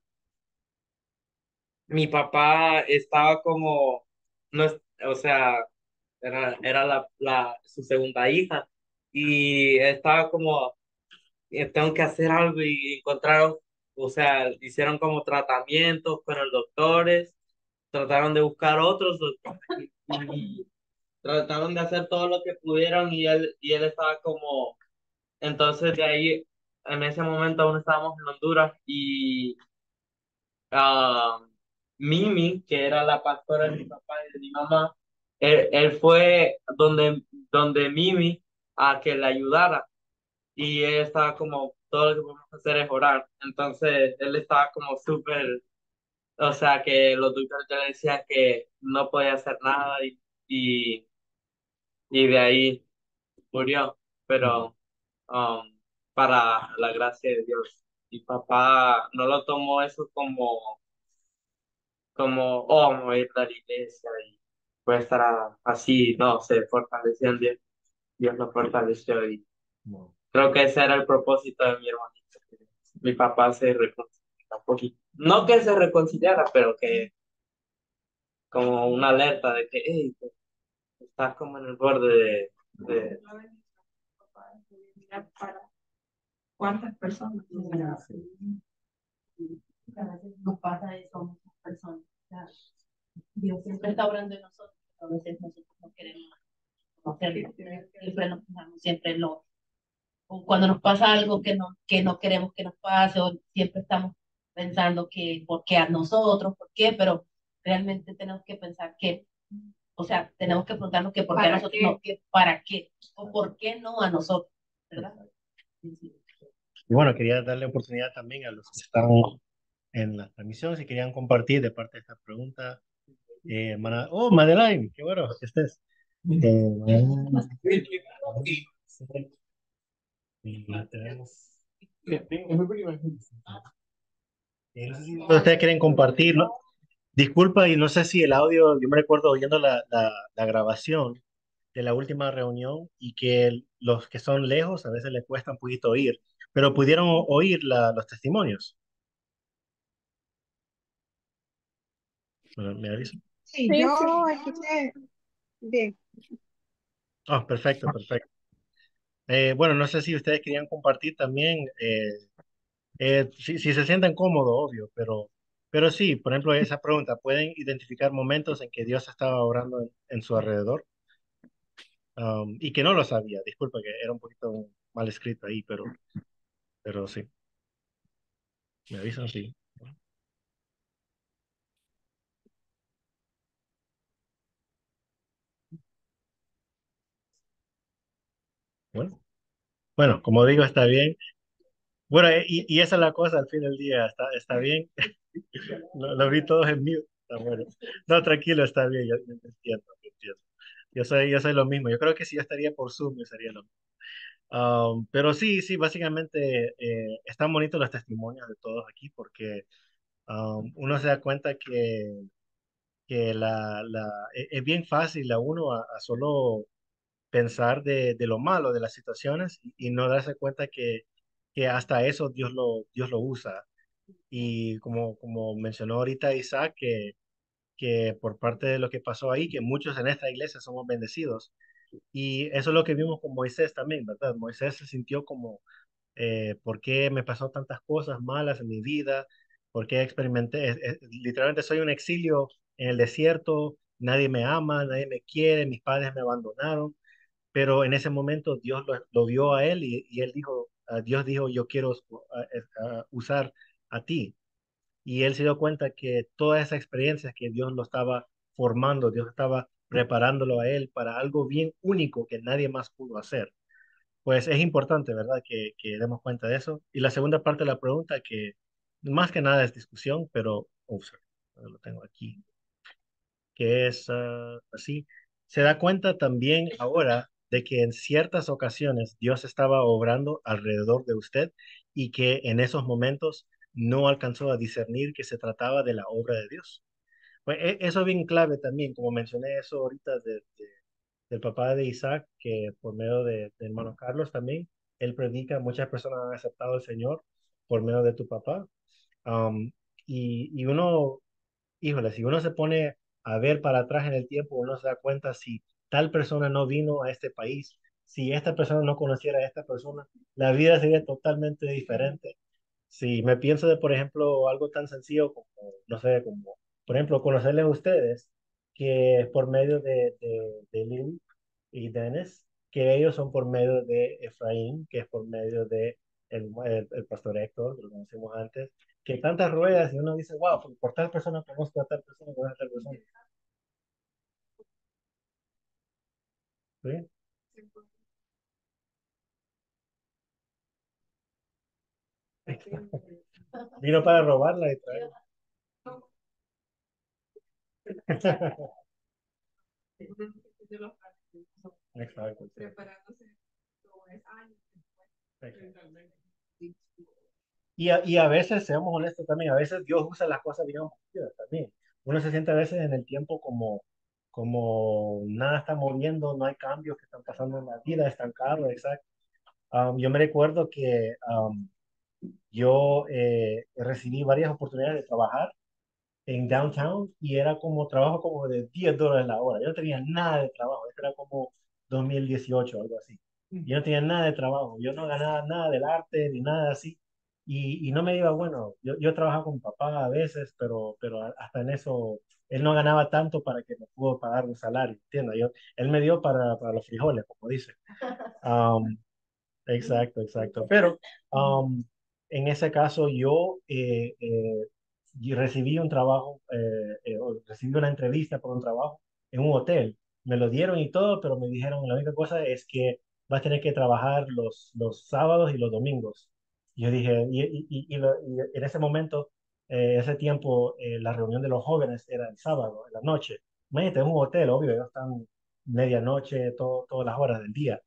mi papá estaba como, no, es- o sea, era, era la, la, su segunda hija, y estaba como eh, tengo que hacer algo y encontraron, o sea, hicieron como tratamientos con los doctores, trataron de buscar otros doctores y trataron de hacer todo lo que pudieron y él, y él estaba como, entonces de ahí, en ese momento aún estábamos en Honduras y ah, Mimi, que era la pastora de mi papá y de mi mamá, él, él fue donde, donde Mimi a que le ayudara y él estaba como, todo lo que podemos hacer es orar. Entonces, él estaba como súper, o sea, que los doctores ya le decían que no podía hacer nada y, y, y de ahí murió. Pero um, para la gracia de Dios. Mi papá no lo tomó eso como, como, oh, me voy a ir a la iglesia y voy a estar a- así, no, se fortaleció en Dios. Dios lo fortaleció y No. creo que ese era el propósito de mi hermanito. Que mi papá se reconciliara un poquito. No que se reconciliara, pero que como una alerta de que hey, estás como en el borde de, de... La bendición, papá, de mirar para cuántas personas. A veces nos pasa eso a muchas personas. O sea, Dios siempre está orando en nosotros, pero a veces nosotros no queremos conocerlo. Siempre nos fijamos siempre en lo o cuando nos pasa algo que no, que no queremos que nos pase, o siempre estamos pensando que por qué a nosotros, por qué, pero realmente tenemos que pensar que, o sea, tenemos que preguntarnos que por qué a ¿Para nosotros qué? no, que para qué, o por qué no a nosotros, ¿verdad? Sí, sí. Y bueno, quería darle oportunidad también a los que están en la transmisión, si querían compartir de parte de esta pregunta. Eh, hermana- oh, Madeline, qué bueno que estés. Eh, y tenemos- eh, no sé si ustedes quieren compartir, ¿no? Disculpa, y no sé si el audio, yo me recuerdo oyendo la, la, la grabación de la última reunión y que el- los que son lejos a veces les cuesta un poquito oír, pero pudieron o- oír la- los testimonios. Bueno, me aviso. Sí, Sí, yo sí. escuché bien. Ah, perfecto, perfecto. Eh, bueno, no sé si ustedes querían compartir también, eh, eh, si, si se sienten cómodos, obvio, pero, pero sí, por ejemplo, esa pregunta, ¿pueden identificar momentos en que Dios estaba obrando en, en su alrededor? Um, y que no lo sabía, disculpa que era un poquito mal escrito ahí, pero, pero sí, me avisan, sí. Bueno, bueno, como digo, está bien. Bueno, eh, y, y esa es la cosa al fin del día, está, está bien. Lo, lo vi todos en mute, está bueno. No, tranquilo, está bien, yo, yo entiendo, yo entiendo. Yo soy, yo soy lo mismo. Yo creo que si yo estaría por Zoom, yo sería lo mismo. Um, pero sí, sí, básicamente eh, están bonitos los testimonios de todos aquí porque um, uno se da cuenta que, que la, la, e- es bien fácil a uno a, a solo pensar de, de lo malo de las situaciones y, y no darse cuenta que, que hasta eso Dios lo, Dios lo usa. Y como, como mencionó ahorita Isaac, que, que por parte de lo que pasó ahí, que muchos en esta iglesia somos bendecidos. Y eso es lo que vimos con Moisés también, ¿verdad? Moisés se sintió como, eh, ¿por qué me pasó tantas cosas malas en mi vida? ¿Por qué experimenté? es- es- literalmente soy un exilio en el desierto, nadie me ama, nadie me quiere, mis padres me abandonaron, pero en ese momento Dios lo, lo vio a él y, y él dijo, ah, Dios dijo, yo quiero ah, a usar a ti. Y él se dio cuenta que todas esas experiencias que Dios lo estaba formando, Dios estaba preparándolo a él para algo bien único que nadie más pudo hacer. Pues es importante, ¿verdad? Que, que demos cuenta de eso. Y la segunda parte de la pregunta, que más que nada es discusión, pero, oh, sorry, lo tengo aquí, que es ah, así. Se da cuenta también ahora de que en ciertas ocasiones Dios estaba obrando alrededor de usted y que en esos momentos no alcanzó a discernir que se trataba de la obra de Dios. Pues e- eso es bien clave también, como mencioné eso ahorita de, de- del papá de Isaac, que por medio de, de hermano Carlos también, él predica, muchas personas han aceptado al Señor por medio de tu papá. Um, y, y uno, híjole, si uno se pone a ver para atrás en el tiempo, uno se da cuenta si tal persona no vino a este país, si esta persona no conociera a esta persona, la vida sería totalmente diferente. Si me pienso de, por ejemplo, algo tan sencillo como, no sé, como, por ejemplo, conocerles a ustedes, que es por medio de, de, de Lili y Dennis, que ellos son por medio de Efraín, que es por medio de el, el, el pastor Héctor, que lo conocimos antes, que tantas ruedas y uno dice, wow, por, por tal persona conozco a tal persona, conozco a tal persona. ¿Sí? Vino para robarla y traerla. De los Exacto, sí. preparándose todo es años después. Exacto. Y a, y a veces, seamos honestos también, a veces Dios usa las cosas, digamos, también. Uno se siente a veces en el tiempo como, como nada está moviendo, no hay cambios que están pasando en la vida, estancado, exacto. Um, yo me recuerdo que um, yo eh, recibí varias oportunidades de trabajar en downtown y era como trabajo como de diez dólares la hora. Yo no tenía nada de trabajo, esto era como dos mil dieciocho, algo así. Yo no tenía nada de trabajo, yo no ganaba nada del arte ni nada así. Y, y no me iba bueno. Yo, yo trabajaba con mi papá a veces, pero, pero a- hasta en eso él no ganaba tanto para que me pudo pagar un salario, ¿entiendes? Yo, él me dio para, para los frijoles, como dice. Um, Exacto, exacto. Pero um, en ese caso yo eh, eh, y recibí un trabajo, eh, eh, o recibí una entrevista por un trabajo en un hotel. Me lo dieron y todo, pero me dijeron la única cosa es que vas a tener que trabajar los, los sábados y los domingos. Y yo dije, y, y, y- y lo- y en ese momento, eh, ese tiempo, eh, la reunión de los jóvenes era el sábado, en la noche. Imagínate, es un hotel, obvio, ellos están medianoche, todo, todas las horas del día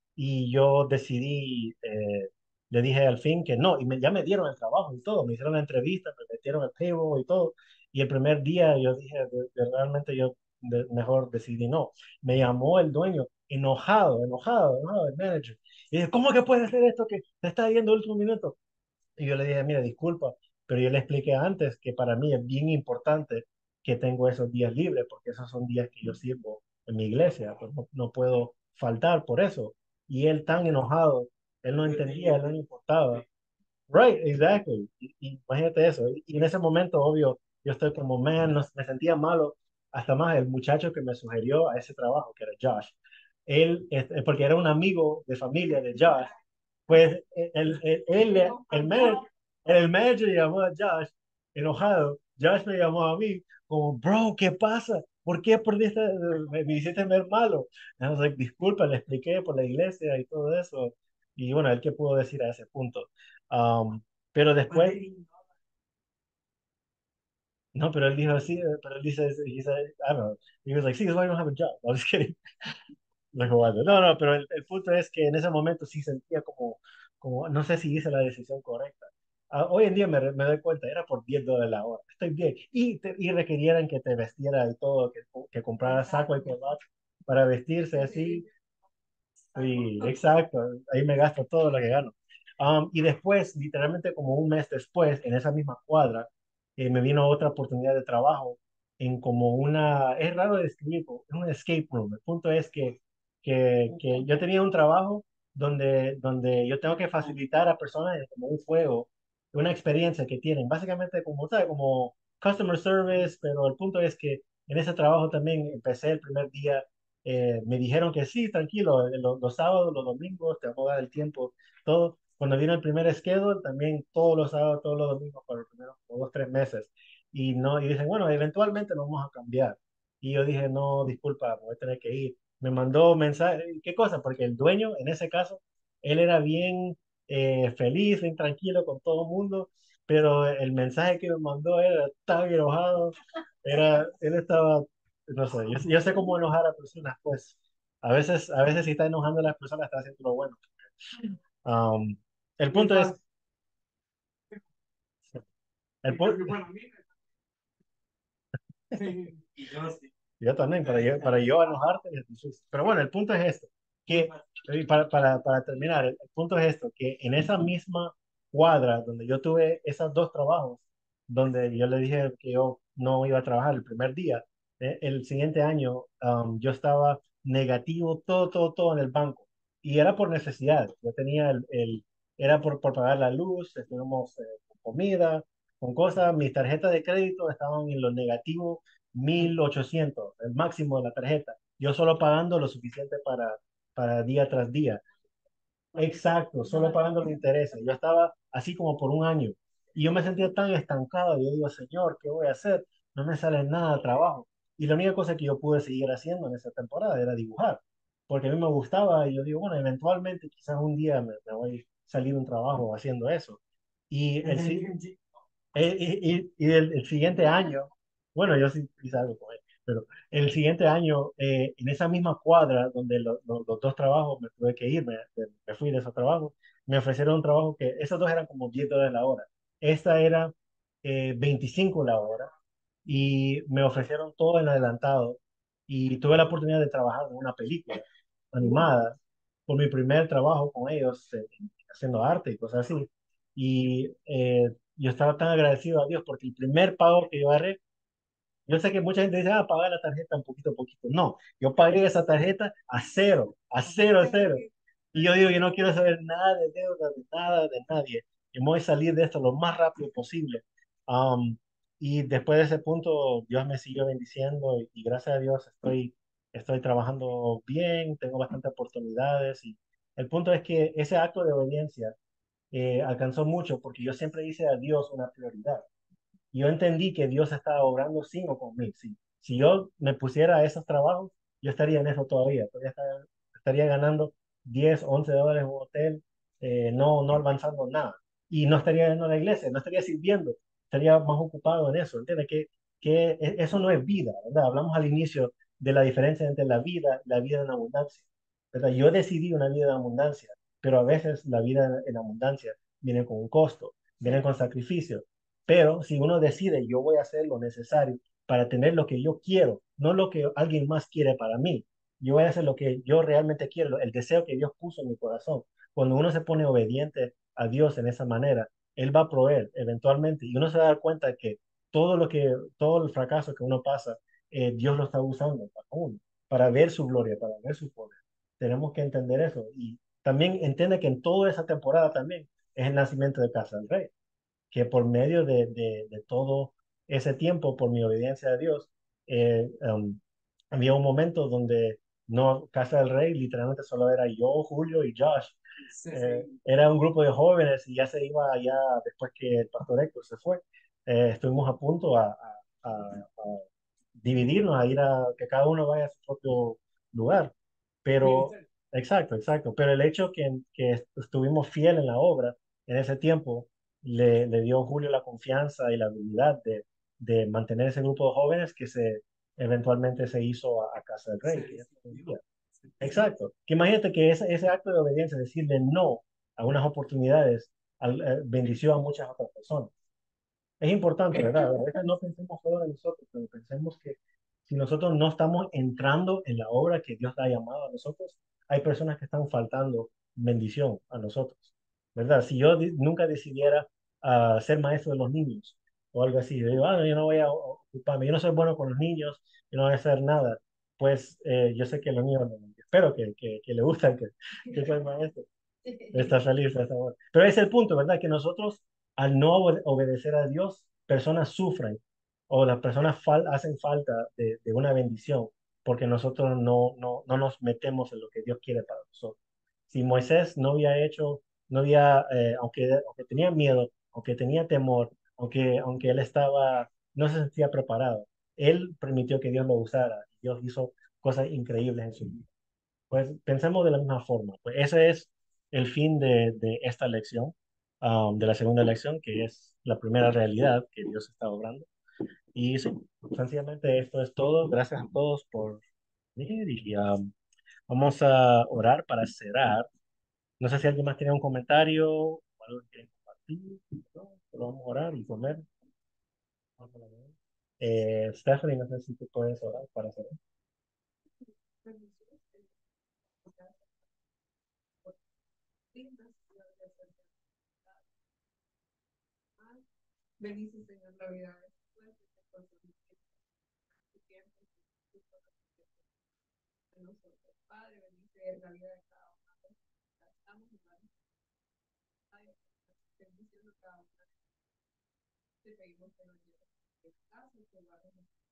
y yo decidí, eh, le dije al fin que no, y me, ya me dieron el trabajo y todo, me hicieron la entrevista, me metieron el payroll y todo, y el primer día yo dije, de- de- realmente yo de- mejor decidí no. Me llamó el dueño, enojado, enojado, enojado, el manager, y dije, ¿cómo que puede hacer esto que te está yendo el último minuto? Y yo le dije, mira, disculpa, pero yo le expliqué antes que para mí es bien importante que tengo esos días libres, porque esos son días que yo sirvo en mi iglesia, pues no, no puedo faltar por eso. Y él tan enojado, él no entendía, él no le importaba. Right, exactly. Y, y imagínate eso. Y, y en ese momento, obvio, yo estoy como, man, no- me sentía malo. Hasta más el muchacho que me sugirió a ese trabajo, que era Josh. Él, este, porque era un amigo de familia de Josh, pues el, el, el, el, el, manager, el manager llamó a Josh enojado. Josh me llamó a mí como, bro, ¿qué pasa? ¿Por qué perdiste, me, me hiciste ver malo? Y I was like, disculpa, le expliqué por la iglesia y todo eso. Y bueno, él qué pudo decir a ese punto. Um, pero después, no, pero él dijo así, pero él dice, he said, I don't know. He was like, see, that's why I don't have a job. I was kidding. No, jugando. No, no, pero el, el punto es que en ese momento sí sentía como, como no sé si hice la decisión correcta. Ah, hoy en día me, re- me doy cuenta, era por diez dólares la hora. Estoy bien. Y, te, y requerían que te vestiera y todo, que, que comprara saco y corbata para vestirse así. Sí, exacto. Ahí me gasto todo lo que gano. Um, y después, literalmente como un mes después, en esa misma cuadra, eh, me vino otra oportunidad de trabajo en como una, es raro describir, es un escape room. El punto es que, que, que yo tenía un trabajo donde, donde yo tengo que facilitar a personas eh, como un juego, una experiencia que tienen, básicamente como, ¿sabe? Como customer service, pero el punto es que en ese trabajo también empecé el primer día eh, me dijeron que sí, tranquilo, eh, los, los sábados, los domingos, te vamos a dar el tiempo, todo. Cuando vino el primer schedule, también todos los sábados, todos los domingos por los primeros como dos, tres meses. Y, no, y dicen, bueno, eventualmente lo vamos a cambiar. Y yo dije, no, disculpa, voy a tener que ir. Me mandó mensaje, ¿qué cosa? Porque el dueño, en ese caso, él era bien eh, feliz, bien tranquilo con todo el mundo, pero el mensaje que me mandó era tan enojado, era, él estaba, no sé, yo, yo sé cómo enojar a personas, pues a veces, a veces si está enojando a las personas está haciendo lo bueno. Um, el Muy punto es, fácil. el En punto, cambio, para mí, sí. Y yo sí. yo también, para yo, para yo enojarte. es difícil. Pero bueno, el punto es esto, que y para, para, para terminar, el, el punto es esto, que en esa misma cuadra donde yo tuve esos dos trabajos, donde yo le dije que yo no iba a trabajar el primer día, eh, el siguiente año um, yo estaba negativo todo, todo, todo en el banco. Y era por necesidad. Yo tenía el, el era por, por pagar la luz, estuvimos eh, con comida, con cosas. Mis tarjetas de crédito estaban en lo negativo mil ochocientos, el máximo de la tarjeta. Yo solo pagando lo suficiente para, para día tras día. Exacto, solo pagando los intereses. Yo estaba así como por un año y yo me sentía tan estancado. Yo digo, Señor, ¿qué voy a hacer? No me sale nada de trabajo. Y la única cosa que yo pude seguir haciendo en esa temporada era dibujar, porque a mí me gustaba y yo digo, bueno, eventualmente quizás un día me, me voy a salir un trabajo haciendo eso. Y el, si- eh, y, y- y el, el siguiente año, bueno, yo sí hice algo con él, pero el siguiente año, eh, en esa misma cuadra donde lo- lo- los dos trabajos me tuve que ir, me, me- me fui de esos trabajos, me ofrecieron un trabajo que, esos dos eran como diez dólares la hora. Esta era eh, veinticinco la hora y me ofrecieron todo en adelantado y tuve la oportunidad de trabajar en una película animada por mi primer trabajo con ellos, eh, haciendo arte y cosas así. Y eh, yo estaba tan agradecido a Dios porque el primer pago que yo agarré, yo sé que mucha gente dice, ah, paga la tarjeta un poquito a poquito. No, yo pagué esa tarjeta a cero, a cero, a cero. Y yo digo, yo no quiero saber nada de deuda, de nada, de nadie. Yo me voy a salir de esto lo más rápido posible. Um, y después de ese punto, Dios me siguió bendiciendo y, y gracias a Dios estoy, estoy trabajando bien, tengo bastantes oportunidades. Y el punto es que ese acto de obediencia eh, alcanzó mucho porque yo siempre hice a Dios una prioridad. Yo entendí que Dios estaba obrando sin o conmigo. Si, si yo me pusiera a esos trabajos, yo estaría en eso todavía. Todavía estaría, estaría ganando diez once dólares en un hotel, eh, no, no avanzando nada. Y no estaría yendo a la iglesia, no estaría sirviendo, estaría más ocupado en eso. ¿Entiendes? Que, que e- eso no es vida, ¿verdad? Hablamos al inicio de la diferencia entre la vida y la vida en abundancia, ¿verdad? Yo decidí una vida en abundancia, pero a veces la vida en, en abundancia viene con un costo, viene con sacrificio. Pero si uno decide, yo voy a hacer lo necesario para tener lo que yo quiero, no lo que alguien más quiere para mí. Yo voy a hacer lo que yo realmente quiero, el deseo que Dios puso en mi corazón. Cuando uno se pone obediente a Dios en esa manera, Él va a proveer eventualmente y uno se va a dar cuenta que todo lo que, todo el fracaso que uno pasa, eh, Dios lo está usando para uno, para ver su gloria, para ver su poder. Tenemos que entender eso y también entiende que en toda esa temporada también es el nacimiento de Casa del Rey, que por medio de, de, de todo ese tiempo, por mi obediencia a Dios, eh, um, había un momento donde no, Casa del Rey literalmente solo era yo, Julio y Josh. Sí, Eh, sí. era un grupo de jóvenes y ya se iba, ya después que el pastor Héctor se fue, eh, estuvimos a punto a, a, a, a dividirnos, a ir a que cada uno vaya a su propio lugar. Pero, exacto, exacto. Pero el hecho que, que estuvimos fieles en la obra en ese tiempo le, le dio a Julio la confianza y la habilidad de, de mantener ese grupo de jóvenes que se eventualmente se hizo a, a Casa del Rey. Que ya se vendía. Exacto. Que imagínate que ese, ese acto de obediencia, decirle no a unas oportunidades, al- eh, bendició a muchas otras personas. Es importante, ¿verdad? A veces no pensemos solo en nosotros, pero pensemos que si nosotros no estamos entrando en la obra que Dios ha llamado a nosotros, hay personas que están faltando bendición a nosotros, ¿verdad? Si yo di- nunca decidiera ah, ser maestro de los niños o algo así, yo digo, ah, no, yo no voy a o- ocuparme, yo no soy bueno con los niños, yo no voy a hacer nada, pues eh, yo sé que los niños, espero que, que, que le gustan que, que soy maestro. Está feliz, está bueno. Pero ese es el punto, ¿verdad? Que nosotros, al no obe- obedecer a Dios, personas sufren o las personas fal- hacen falta de, de una bendición porque nosotros no, no, no nos metemos en lo que Dios quiere para nosotros. Si Moisés no había hecho no había, eh, aunque, aunque tenía miedo, aunque tenía temor, aunque, aunque él estaba, no se sentía preparado, él permitió que Dios lo usara. Dios hizo cosas increíbles en su vida. Pues pensemos de la misma forma. Pues ese es el fin de, de esta lección, um, de la segunda lección, que es la primera realidad que Dios está obrando. Y sí, sencillamente esto es todo. Gracias a todos por venir y um, vamos a orar para cerrar. No sé si alguien más tiene un comentario o algo que quieren compartir. ¿No? Pero vamos a orar y comer. Eh, Stephanie, no sé si tú puedes orar para cerrar. Bendice, Señor, la vida de tu tiempo, de nosotros. Padre, bendice la vida de cada uno de nosotros. Estamos en la bendición de cada uno. Te pedimos que nos lleves a casa, que guardes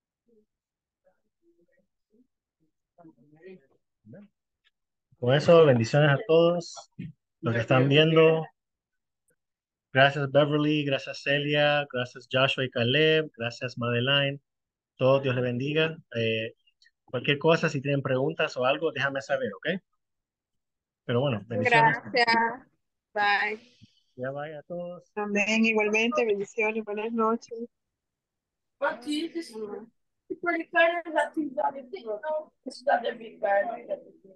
Con eso, bendiciones a todos los que están viendo. Gracias Beverly, gracias Celia, gracias Joshua y Caleb, gracias Madeline. Todos Dios les bendiga. Eh, cualquier cosa, si tienen preguntas o algo, déjame saber, ¿ok? Pero bueno, bendiciones. Gracias. Bye. Ya vaya a todos. Amén, igualmente, bendiciones, buenas noches. Aqui, porque cara já tem vários, não, isso deve ficar.